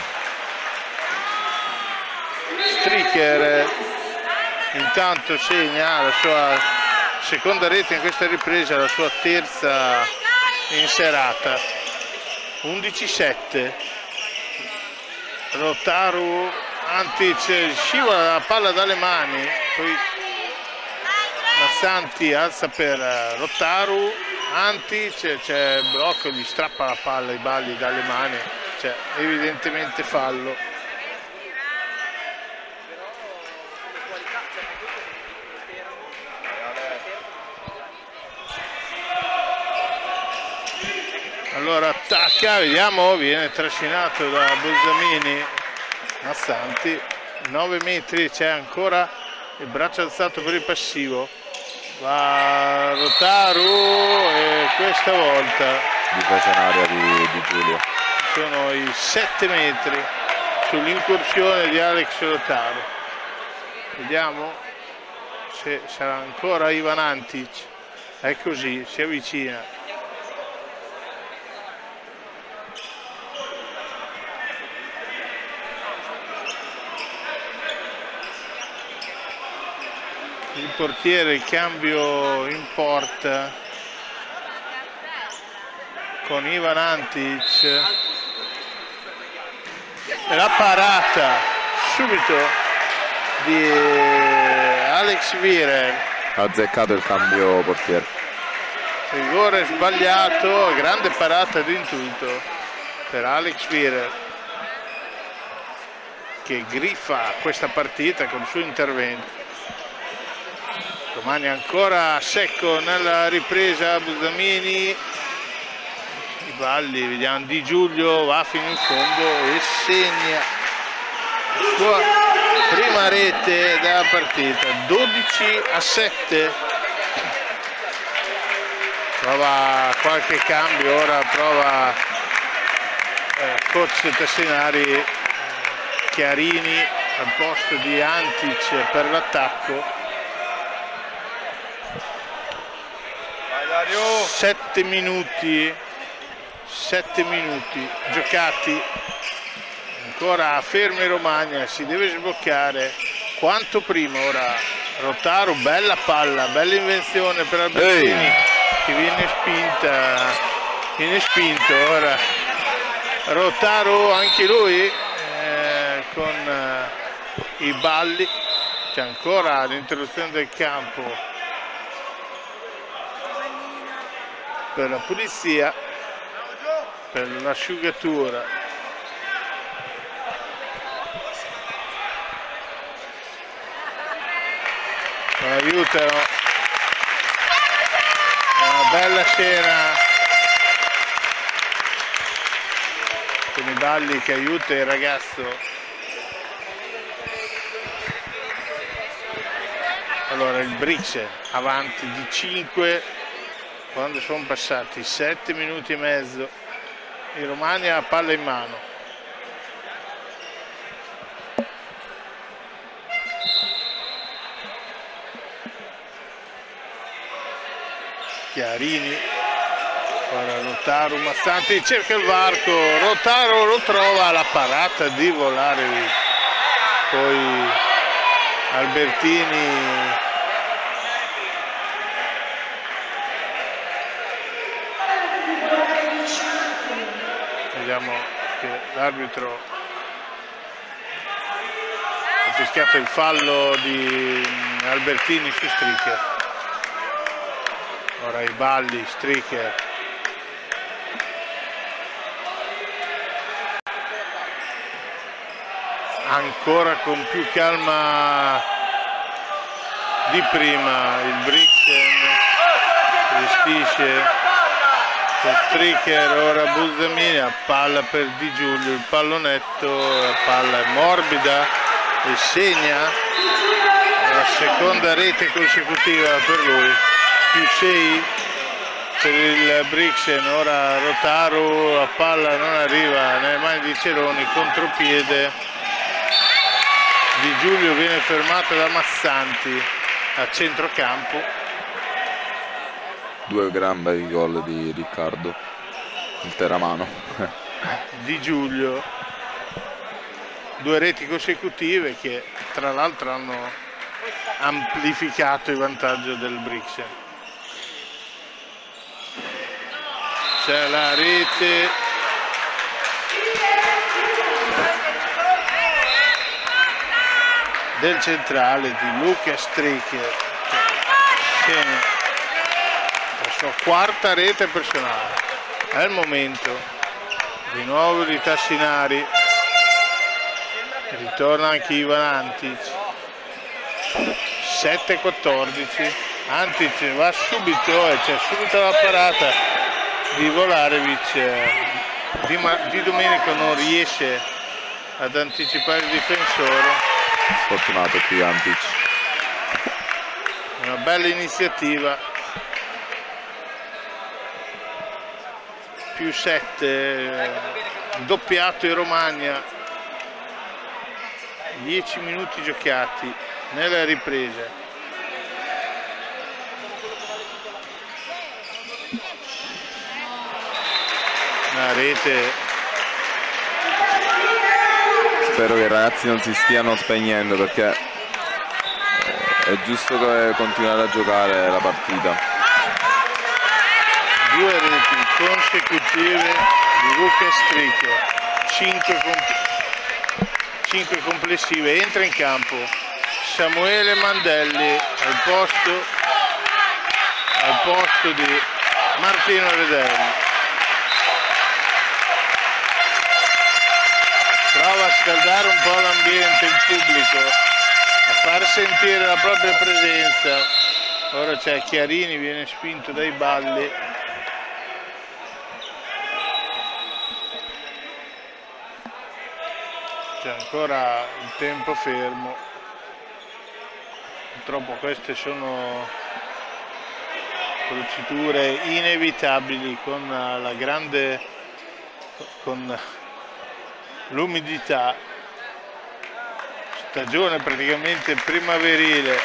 Stricker intanto segna la sua seconda rete in questa ripresa, la sua terza in serata. undici sette. Rotaru, Antic, scivola la palla dalle mani, poi Massanti alza per Rotaru, Antic, c'è blocco, gli strappa la palla, i balli dalle mani, c'è evidentemente fallo. Allora attacca, vediamo, viene trascinato da Buzzamini. Massanti, nove metri, c'è ancora il braccio alzato per il passivo, va Rotaru e questa volta difesa in area di, di Giulio. Sono i sette metri sull'incursione di Alex Rotaru. Vediamo se sarà ancora Ivan Antic, è così, si avvicina. Il portiere, il cambio in porta con Ivan Antic e la parata subito di Alex Virer. Ha azzeccato il cambio portiere. Rigore sbagliato, grande parata d'intuito per Alex Virer, che griffa questa partita con il suo intervento. Domani ancora secco nella ripresa Buzzamini, i balli, vediamo Di Giulio, va fino in fondo e segna la sua prima rete della partita, dodici a sette. Prova qualche cambio, ora prova eh, coach Tassinari, Chiarini al posto di Antic per l'attacco. Sette minuti, sette minuti giocati, ancora fermi Romagna, si deve sbloccare quanto prima. Ora Rotaru, bella palla, bella invenzione per Albertini. Ehi. Che viene spinta, viene spinto ora Rotaru anche lui eh, con eh, i balli. C'è ancora l'interruzione del campo per la pulizia, per l'asciugatura. Aiutano, una bella scena con i balli che aiuta il ragazzo. Allora il Brixen avanti di cinque quando sono passati sette minuti e mezzo. Il Romagna ha palla in mano. Chiarini, ora Rotaru, Massanti cerca il varco, Rotaru lo trova, la parata di Volarevic, poi Albertini vediamo che l'arbitro ha fischiato il fallo di Albertini su Stricker. Ora i balli, Stricker. Ancora con più calma di prima il Brixen gestisce con Stricker, ora Buzzamini a palla per Di Giulio, il pallonetto, la palla è morbida e segna la seconda rete consecutiva per lui. Più sei per il Brixen, ora Rotaru, la palla non arriva nelle mani di Ceroni, contropiede, Di Giulio viene fermato da Massanti a centrocampo. Due gran bei gol di Riccardo, il teramano. Di Giulio, due reti consecutive che tra l'altro hanno amplificato il vantaggio del Brixen. C'è la rete del centrale di Luca Stricker, che la sua quarta rete personale. È il momento di nuovo di Tassinari, ritorna anche Ivan Antic. Sette quattordici, Antic va subito e c'è subito la parata di Volarevic. Di, di Domenico non riesce ad anticipare il difensore. Sfortunato qui Antic. Una bella iniziativa. Più sette, doppiato in Romagna. dieci minuti giocati nella ripresa. Una rete. Spero che i ragazzi non si stiano spegnendo, perché è giusto che continuare a giocare la partita. Due reti consecutive di Luca Stricker, cinque, comp cinque complessive. Entra in campo Samuele Mandelli al posto, al posto di Martino Redelli. Prova a scaldare un po' l'ambiente, il pubblico, a far sentire la propria presenza. Ora c'è Chiarini, viene spinto dai balli. C'è ancora il tempo fermo. Purtroppo queste sono procedure inevitabili con la grande, con l'umidità, stagione praticamente primaverile,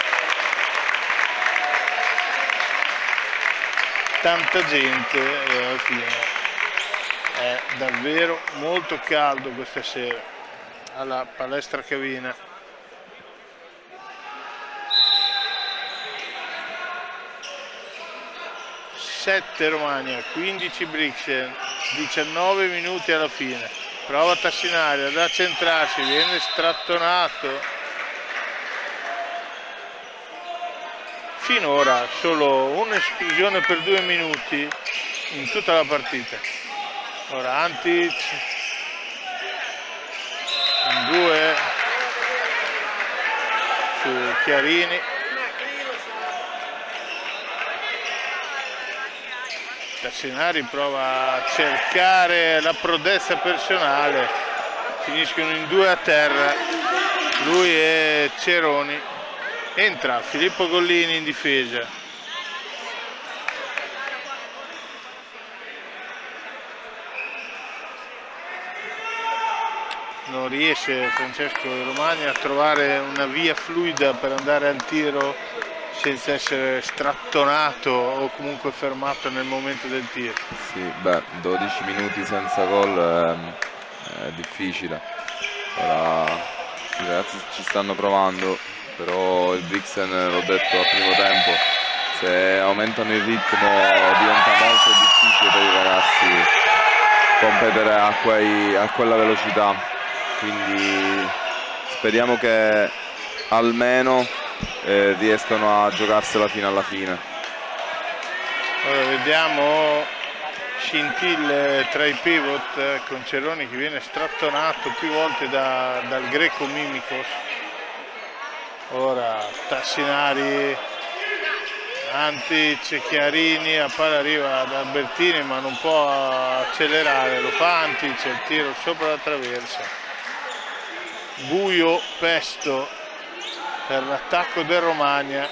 tanta gente e alla fine è davvero molto caldo questa sera alla palestra Cavina. sette Romagna, quindici Brixen, diciannove minuti alla fine. Prova Tassinari ad accentrarsi, viene strattonato. Finora solo un'esclusione per due minuti in tutta la partita. Ora Antic, in due su Chiarini. Tassinari prova a cercare la prodezza personale, finiscono in due a terra, lui e Ceroni. Entra Filippo Gollini in difesa. Non riesce Francesco Romagna a trovare una via fluida per andare al tiro senza essere strattonato o comunque fermato nel momento del tiro. Sì, beh, dodici minuti senza gol è, è difficile. Ora i ragazzi ci stanno provando, però il Brixen, l'ho detto a primo tempo, se aumentano il ritmo diventa molto difficile per i ragazzi competere a, quei, a quella velocità, quindi speriamo che almeno eh, riescano a giocarsela fino alla fine. Ora vediamo scintille tra i pivot con Ceroni che viene strattonato più volte da, dal greco Mimikos. Ora Tassinari, Antic, Chiarini, la palla arriva ad Albertini ma non può accelerare, lo fa Antic, il tiro sopra la traversa. Buio Pesto per l'attacco del Romagna.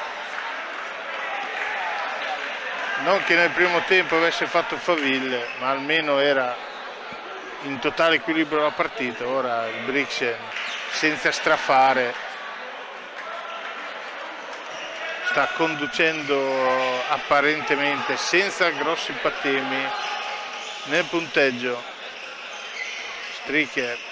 Non che nel primo tempo avesse fatto faville, ma almeno era in totale equilibrio la partita. Ora il Brixen senza strafare sta conducendo apparentemente senza grossi patemi nel punteggio. Stricker,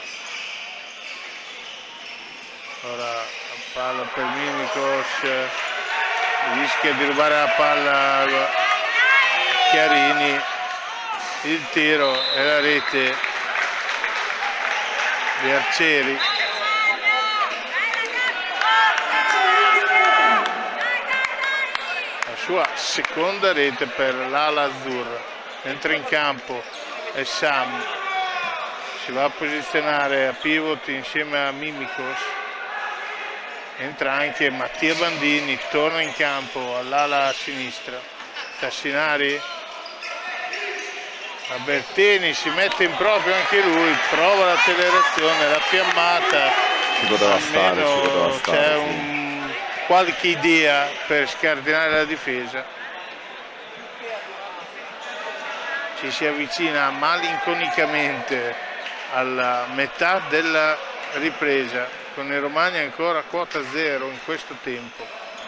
ora la palla per Mimikos, rischia di rubare la palla a Chiarini, il tiro e la rete di Arcieri. Sua seconda rete per l'ala azzurra. Entra in campo e Sam si va a posizionare a pivot insieme a Mimikos. Entra anche Mattia Bandini, torna in campo all'ala sinistra. Tassinari, Albertini si mette in proprio anche lui, prova l'accelerazione, la fiammata. Ci poteva stare, ci poteva stare. C'è sì. un qualche idea per scardinare la difesa. Ci si avvicina malinconicamente alla metà della ripresa con il Romagna ancora a quota zero in questo tempo.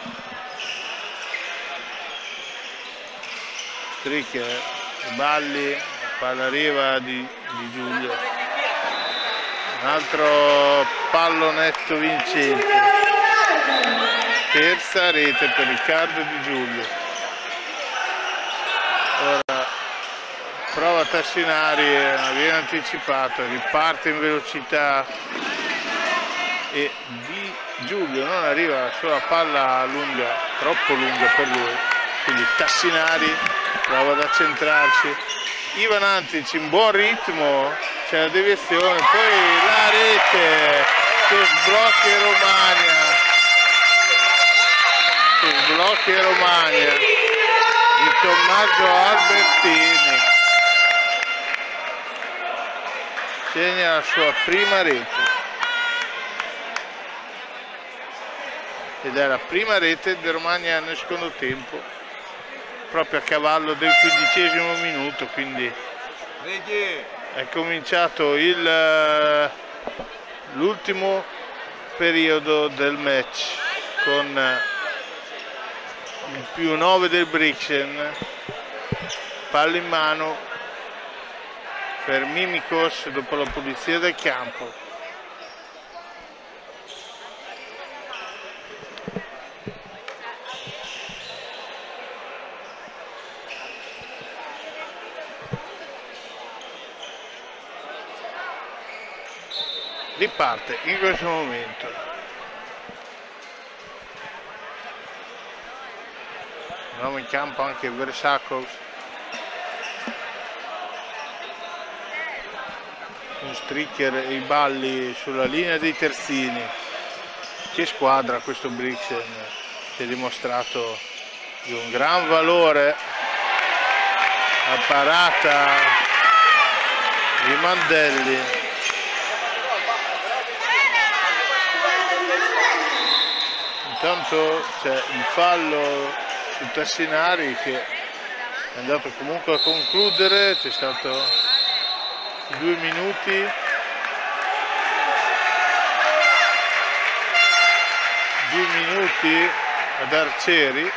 Stricker, Balli, la palla arriva di, di Giulio, un altro pallonetto vincente. Terza rete per Riccardo Di Giulio. Ora prova Tassinari, viene anticipato, riparte in velocità e Di Giulio non arriva la sua palla lunga, troppo lunga per lui. Quindi Tassinari prova ad accentrarsi. Ivan Antic in buon ritmo, c'è la deviazione, poi la rete che sblocca il Romagna. Sblocca Romagna di Tommaso Albertini, segna la sua prima rete ed è la prima rete del Romagna nel secondo tempo, proprio a cavallo del quindicesimo minuto, quindi è cominciato l'ultimo periodo del match con il più nove del Brixen, palla in mano per Mimikos dopo la pulizia del campo. che parte in questo momento. Andiamo in campo anche Versakov, con Stricker e i balli sulla linea dei terzini. Che squadra questo Brixen, si è dimostrato di un gran valore. La parata di Mandelli. Intanto c'è il fallo su Tassinari che è andato comunque a concludere, c'è stato due minuti. Due minuti ad Arcieri.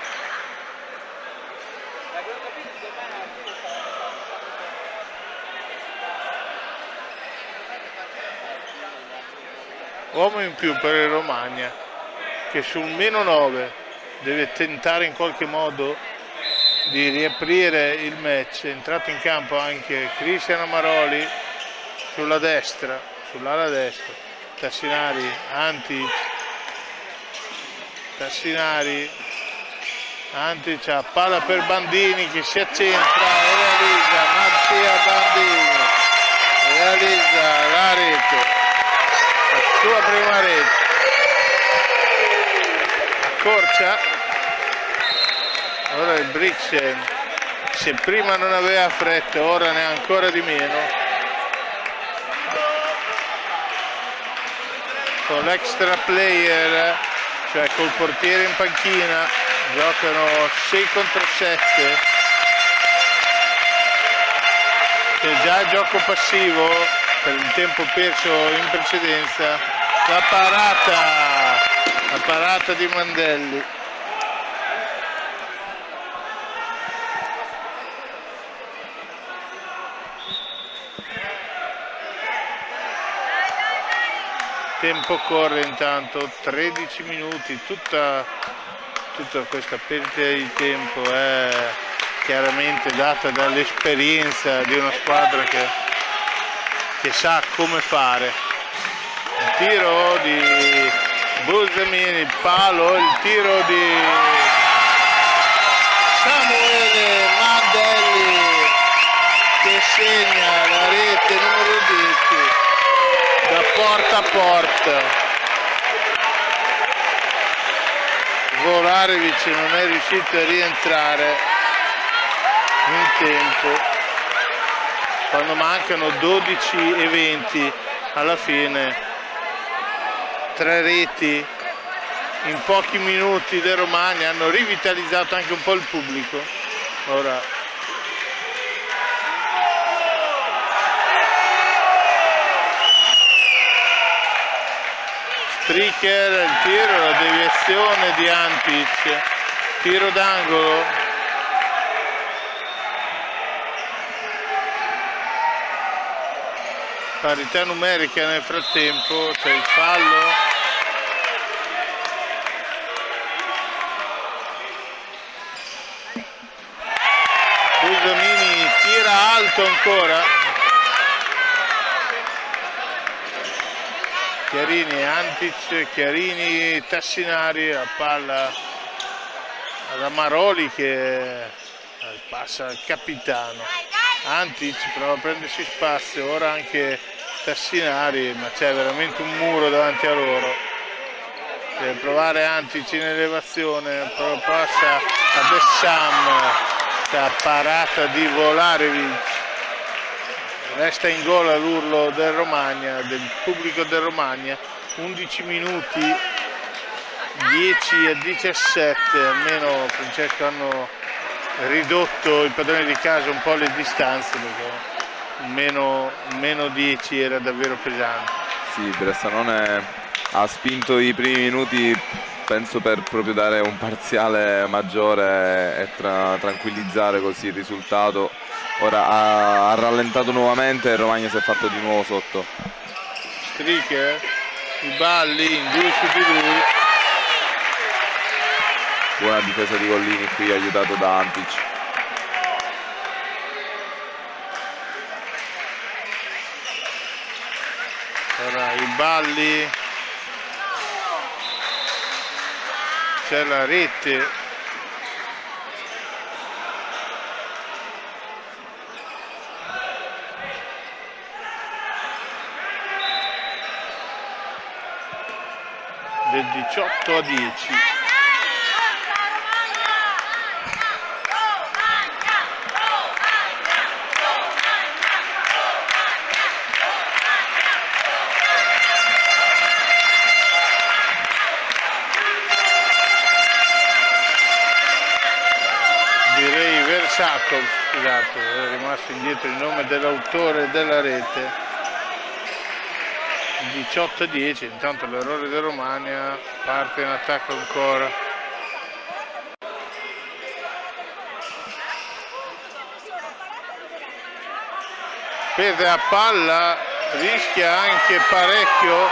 Uomo in più per il Romagna, che sul meno nove deve tentare in qualche modo di riaprire il match. È entrato in campo anche Cristiano Maroli sulla destra, sull'ala destra. Tassinari, Antic, Tassinari, Antic a palla per Bandini che si accentra e realizza Mattia Bandini, realizza la rete, la sua prima rete. Accorcia, ora il Brixen, se prima non aveva fretta ora ne ha ancora di meno. Con l'extra player, cioè col portiere in panchina, giocano sei contro sette. C'è già il gioco passivo per il tempo perso in precedenza. La parata, la parata di Mandelli. Tempo corre intanto, tredici minuti, tutta, tutta questa perdita di tempo è chiaramente data dall'esperienza di una squadra che, che sa come fare. Il tiro di Bussamini, il palo, il tiro di Samuele Mandelli che segna la rete numero dieci. Da porta a porta. Volarevic non è riuscito a rientrare in tempo quando mancano dodici e venti alla fine. Tre reti in pochi minuti del Romagna hanno rivitalizzato anche un po' il pubblico. Ora Stricker, il tiro, la deviazione di Antic, tiro d'angolo. Parità numerica nel frattempo, c'è il fallo. Bussamini tira alto ancora. Chiarini, Antic, Chiarini, Tassinari, la palla da Maroli che passa al capitano. Antic prova a prendersi spazio, ora anche Tassinari, ma c'è veramente un muro davanti a loro. Deve provare Antic in elevazione, passa a Bessam, la parata di Volarevic. Resta in gol l'urlo del Romagna, del pubblico del Romagna. undici minuti, dieci a diciassette, almeno Francesco hanno ridotto i padroni di casa un po' le distanze, perché meno, meno dieci era davvero pesante. Sì, Bressanone ha spinto i primi minuti, penso per proprio dare un parziale maggiore e tra, tranquillizzare così il risultato. Ora ha, ha rallentato nuovamente e il Romagna si è fatto di nuovo sotto. Stricker, i balli in due su di lui. Buona difesa di Gollini qui, aiutato da Antic. Ora i Balli, c'è la rete del diciotto a dieci. Direi Versakov, scusate, è rimasto indietro il nome dell'autore della rete. diciotto a dieci, intanto l'errore di Romagna, parte in attacco ancora. Perde a palla, rischia anche parecchio.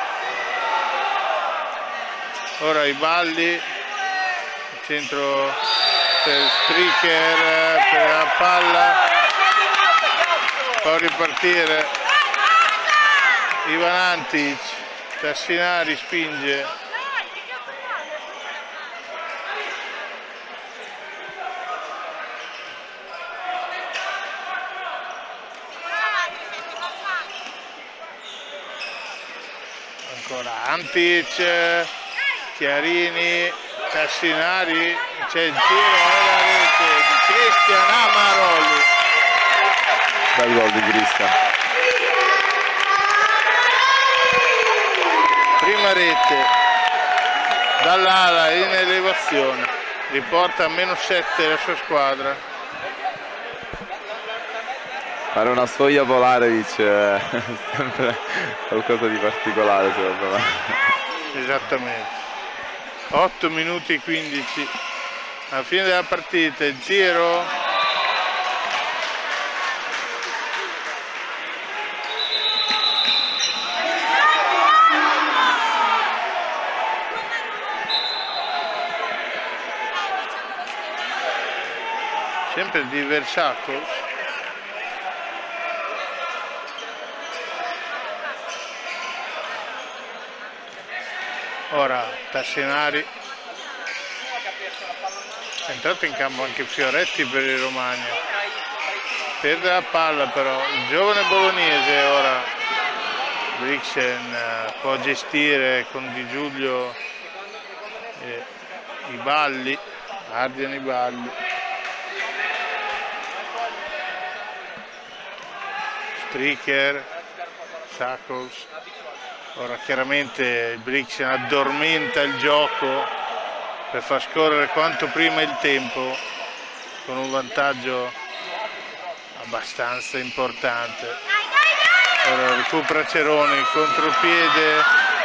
Ora i Balli, centro per Stricker, per la palla, può ripartire Ivan Antic, Tassinari spinge, ancora Antic, Chiarini, Tassinari, c'è il tiro alla rete di Cristian Amaroli. Bel gol di Cristian. Prima rete dall'ala in elevazione, riporta a meno sette la sua squadra. Fare una sfoglia Polarevic è sempre qualcosa di particolare secondo me. Esattamente. otto minuti e quindici alla fine della partita, il tiro sempre di Versakov. Ora Tassinari, è entrato in campo anche Fioretti per il Romagna, perde la palla però il giovane bolognese. Ora Brixen può gestire con Di Giulio eh, i Balli, Ardian i Balli, Stricker, Sakovs. Ora chiaramente il Brixen addormenta il gioco per far scorrere quanto prima il tempo con un vantaggio abbastanza importante. Ora recupera Ceroni, contropiede,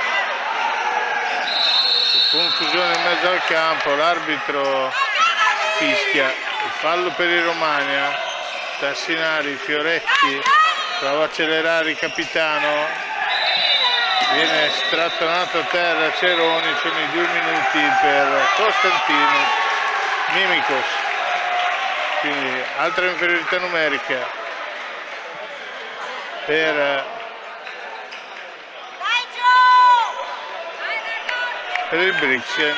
confusione in mezzo al campo, l'arbitro fischia il fallo per il Romagna. Tassinari, Fioretti prova a accelerare il capitano, viene strattonato a terra Ceroni. Sono i due minuti per Konstantinos Mimikos, quindi altra inferiorità numerica per, per il Brixen,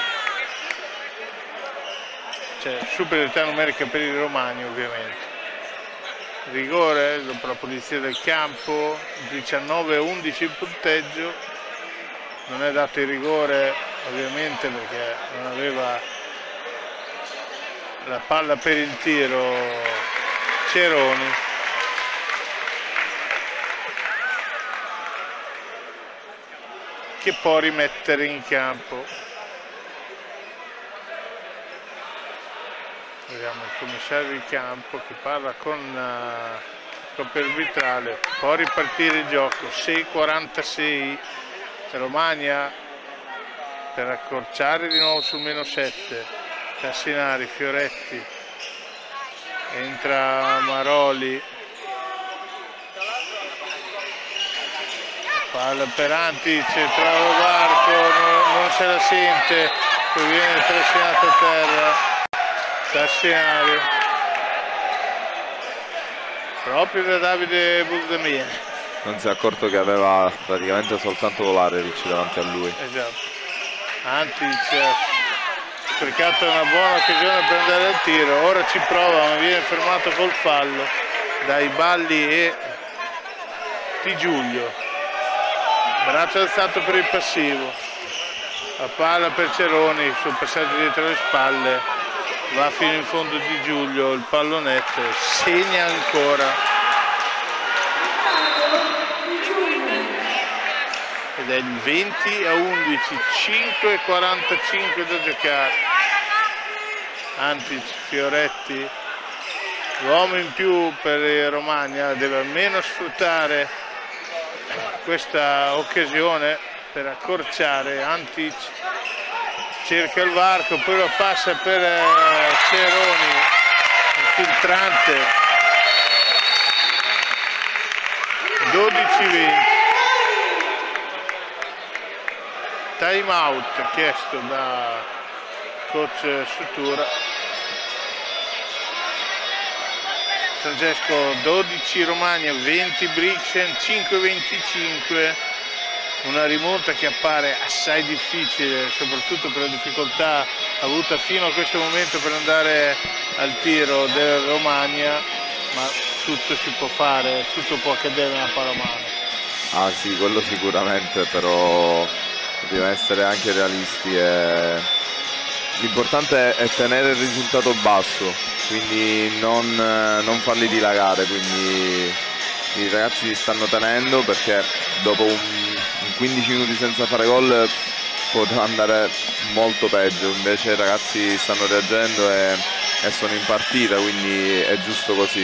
cioè superiorità numerica per i romani ovviamente. Rigore dopo la pulizia del campo, diciannove a undici il punteggio, non è dato il rigore ovviamente perché non aveva la palla per il tiro Ceroni. Che può rimettere in campo. Vediamo il commissario di campo che parla con uh, coppia arbitrale. Può ripartire il gioco. sei quarantasei Romagna per accorciare di nuovo sul meno sette. Tassinari, Fioretti, entra Maroli, palla per Antic, trova Varco, non, non se la sente, poi viene trascinato a terra. Tassinari proprio da Davide Buzdamir. non si è accorto che aveva praticamente soltanto Volarevic davanti a lui. Esatto. Antic ha sprecato una buona occasione per andare al tiro, ora ci prova ma viene fermato col fallo dai Balli e Di Giulio. Braccio alzato per il passivo, la palla per Ceroni sul passaggio dietro le spalle, va fino in fondo Di Giulio, il pallonetto, segna ancora. Ed è il venti a undici, cinque e quarantacinque da giocare. Antic, Fioretti, l'uomo in più per il Romagna, deve almeno sfruttare questa occasione per accorciare. Antic cerca il varco, poi lo passa per Ceroni, infiltrante. dodici venti. Time out chiesto da coach Sutura. Francesco, dodici Romagna, venti Brixen, cinque venticinque. Una rimonta che appare assai difficile, soprattutto per la difficoltà avuta fino a questo momento per andare al tiro del Romagna, ma tutto si può fare, tutto può accadere nella pallamano. Ah sì, quello sicuramente, però dobbiamo essere anche realisti e l'importante è tenere il risultato basso, quindi non, non farli dilagare, quindi i ragazzi si stanno tenendo perché dopo un, un quindici minuti senza fare gol poteva andare molto peggio, invece i ragazzi stanno reagendo e, e sono in partita, quindi è giusto così.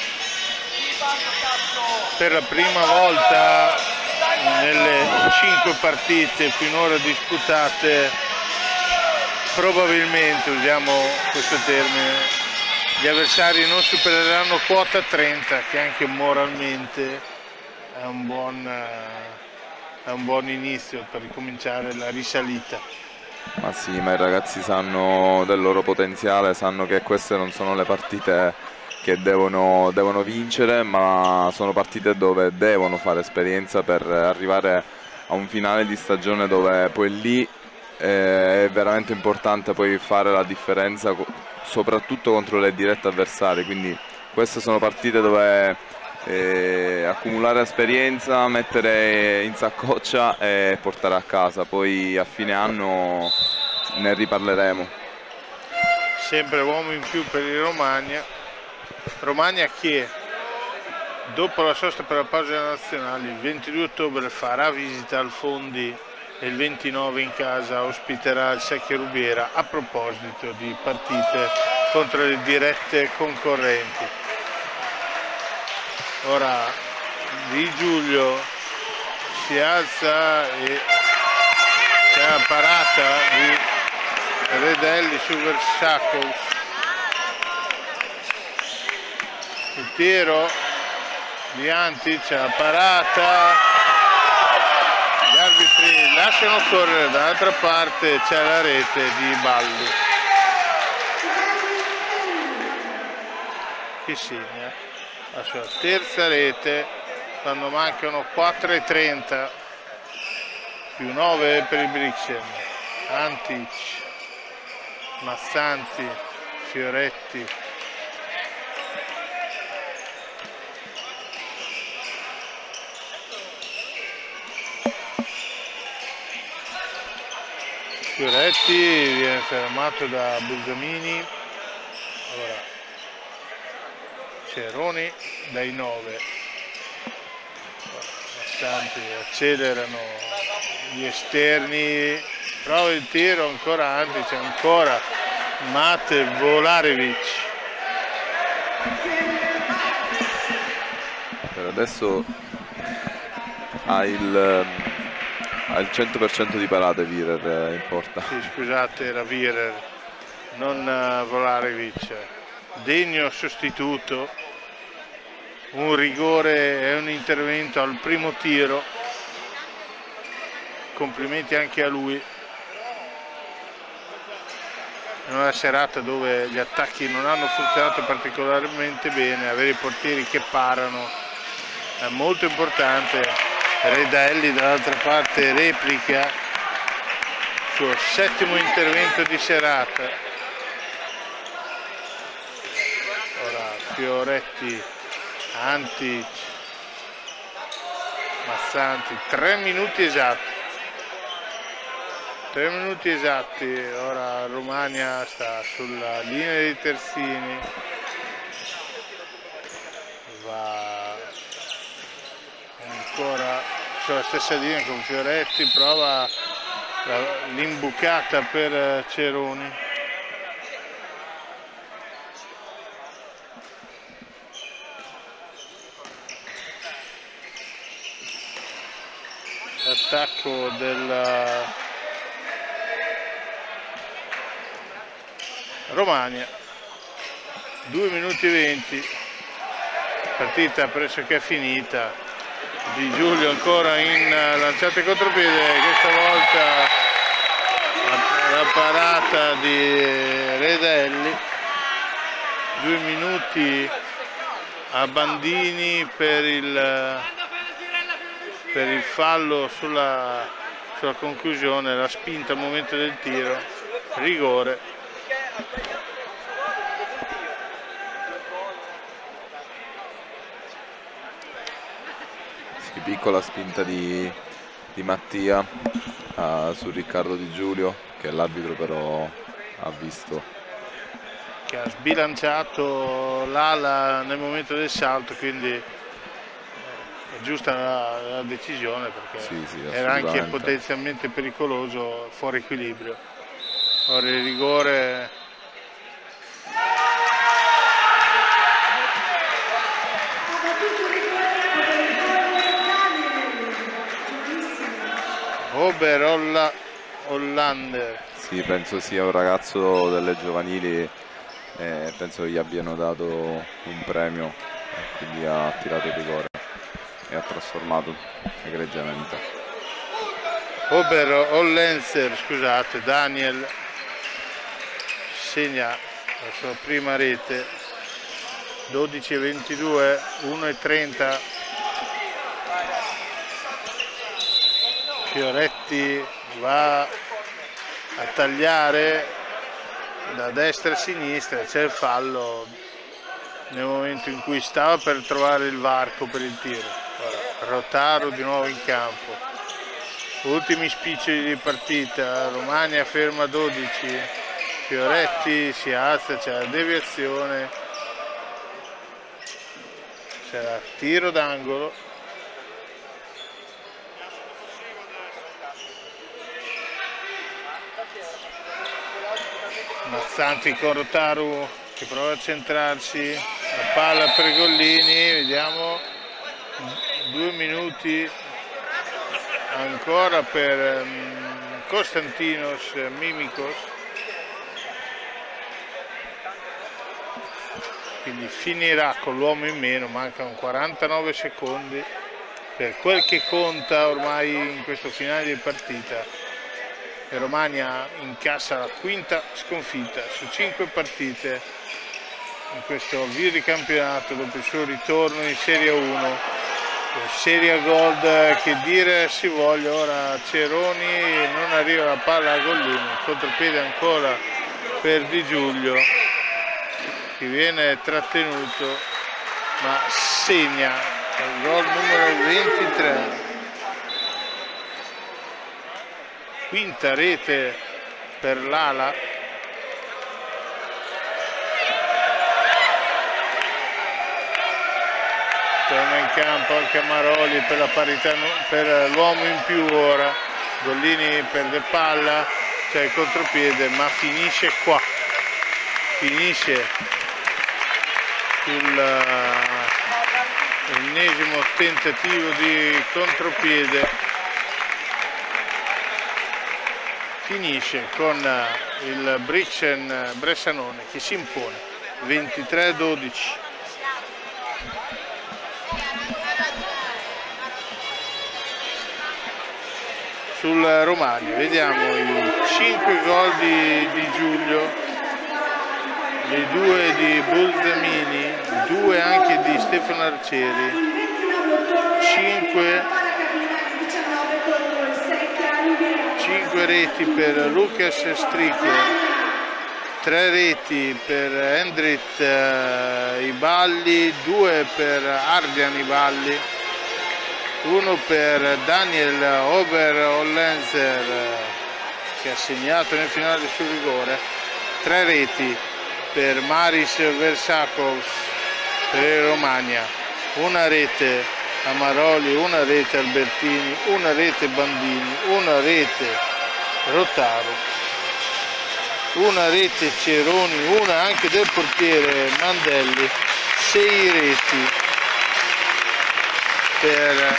Per la prima volta nelle cinque partite finora disputate, probabilmente, usiamo questo termine, gli avversari non supereranno quota trenta, che anche moralmente è un buon, è un buon inizio per ricominciare la risalita. Ma sì, ma i ragazzi sanno del loro potenziale, sanno che queste non sono le partite che devono, devono vincere, ma sono partite dove devono fare esperienza per arrivare a un finale di stagione dove poi lì eh, è veramente importante poi fare la differenza, soprattutto contro le dirette avversarie, quindi queste sono partite dove eh, accumulare esperienza, mettere in saccoccia e portare a casa, poi a fine anno ne riparleremo. Sempre uomo in più per il Romagna, Romagna che dopo la sosta per la pausa nazionale il ventidue ottobre farà visita al Fondi e il ventinove in casa ospiterà il Secchia Rubiera, a proposito di partite contro le dirette concorrenti. Ora Di Giulio si alza e c'è la parata di Redelli su Versakos. Il tiro di Antic, la parata, gli arbitri lasciano correre, dall'altra parte c'è la rete di Balli che segna la sua terza rete quando mancano quattro e trenta più nove per il Brixen. Antic, Massanti, Fioretti, Fioretti viene fermato da Belgamini. Ora Ceroni dai nove, Massanti accelerano gli esterni, prova il tiro ancora Antic, ancora Mate Volarevic. Per adesso ha il, ha il cento per cento di parate Virer in porta. Sì, scusate, era Virer, non uh, Volarevic. Degno sostituto, un rigore e un intervento al primo tiro, complimenti anche a lui in una serata dove gli attacchi non hanno funzionato particolarmente bene, avere i portieri che parano è molto importante. Redaelli dall'altra parte replica, suo settimo intervento di serata. Ora Fioretti, Antic, Massanti, tre minuti esatti. Tre minuti esatti, ora Romagna sta sulla linea dei terzini, va ancora sulla stessa linea con Fioretti, prova l'imbucata per Ceroni. L'attacco del Romagna, due minuti e venti, partita pressoché finita. Di Giulio ancora in lanciate contropiede, questa volta la, la parata di Redaelli. Due minuti a Bandini per il, per il fallo sulla, sulla conclusione, la spinta al momento del tiro, rigore. Sì, piccola spinta di, di Mattia uh, su Riccardo Di Giulio, che l'arbitro però ha visto, che ha sbilanciato l'ala nel momento del salto, quindi è giusta la, la decisione, perché sì, sì, era anche potenzialmente pericoloso, fuori equilibrio. Ora il rigore Ober Hollander. Sì, penso sia un ragazzo delle giovanili, eh, penso che gli abbiano dato un premio e quindi ha tirato il rigore e ha trasformato egregiamente. Ober Hollenser, scusate, Daniel segna la sua prima rete, dodici e ventidue, uno e trenta. Fioretti va a tagliare da destra a sinistra, c'è il fallo nel momento in cui stava per trovare il varco per il tiro. Ora, Rotaro di nuovo in campo, ultimi spiccioli di partita, Romagna ferma dodici, Fioretti si alza, c'è la deviazione, c'è tiro d'angolo. Mazzanti con Rotaru che prova a centrarsi, la palla per Gollini, vediamo, due minuti ancora per um, Konstantinos Mimikos, quindi finirà con l'uomo in meno, mancano quarantanove secondi per quel che conta ormai in questo finale di partita. E Romagna incassa la quinta sconfitta su cinque partite in questo avvio di campionato dopo il suo ritorno in Serie uno. Serie A Gold, che dire si voglia. Ora Ceroni, non arriva la palla a Gollini, contropiede ancora per Di Giulio che viene trattenuto ma segna il gol numero ventitré. Quinta rete per l'ala. Torna in campo anche Maroli per la parità, per l'uomo in più ora. Gollini perde palla, c'è il contropiede ma finisce qua. Finisce sull'ennesimo tentativo di contropiede. Finisce con il Brixen Bressanone che si impone ventitré a dodici. Sul Romagna vediamo i cinque gol di, di Giulio, i due di Bulzamini, due anche di Stefano Arcieri. cinque reti per Lucas Stricker, tre reti per Hendrit eh, Iballi, due per Ardian Iballi, uno per Daniel Oberhollenzer che ha segnato nel finale sul rigore, tre reti per Maris Versakov per il Romagna, una rete Amaroli, una rete Albertini, una rete Bandini, una rete Rotaro, una rete Ceroni, una anche del portiere Mandelli, sei reti per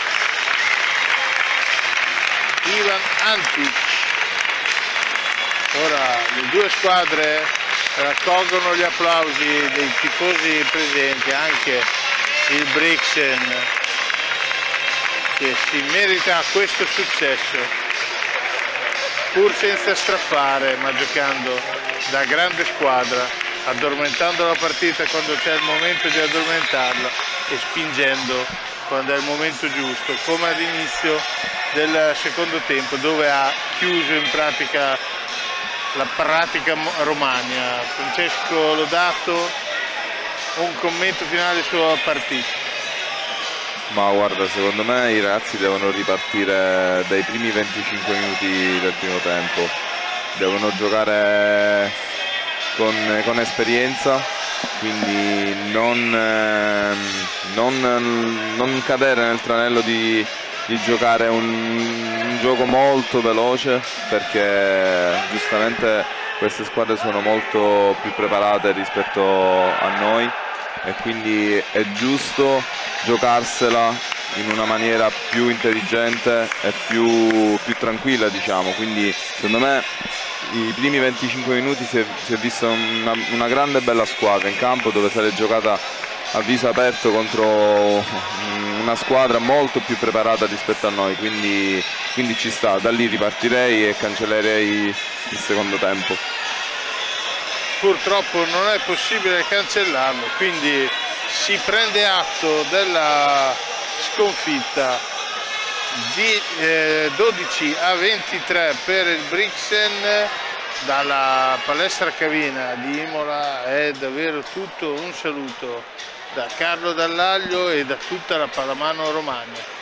Ivan Antic. Ora le due squadre raccolgono gli applausi dei tifosi presenti, anche il Brixen che si merita questo successo pur senza straffare, ma giocando da grande squadra, addormentando la partita quando c'è il momento di addormentarla e spingendo quando è il momento giusto, come all'inizio del secondo tempo, dove ha chiuso in pratica la pratica Romagna. Francesco Lodato, un commento finale sulla partita. Ma guarda, secondo me i ragazzi devono ripartire dai primi venticinque minuti del primo tempo, devono giocare con, con esperienza, quindi non, eh, non, non cadere nel tranello di, di giocare un, un gioco molto veloce, perché giustamente queste squadre sono molto più preparate rispetto a noi e quindi è giusto giocarsela in una maniera più intelligente e più, più tranquilla, diciamo. Quindi secondo me i primi venticinque minuti si è, si è vista una, una grande e bella squadra in campo, dove si è giocata a viso aperto contro una squadra molto più preparata rispetto a noi, quindi, quindi ci sta. Da lì ripartirei e cancellerei il secondo tempo. Purtroppo non è possibile cancellarlo, quindi si prende atto della sconfitta di eh, dodici a ventitré per il Brixen. Dalla palestra Cavina di Imola è davvero tutto, un saluto da Carlo Dall'Aglio e da tutta la pallamano Romagna.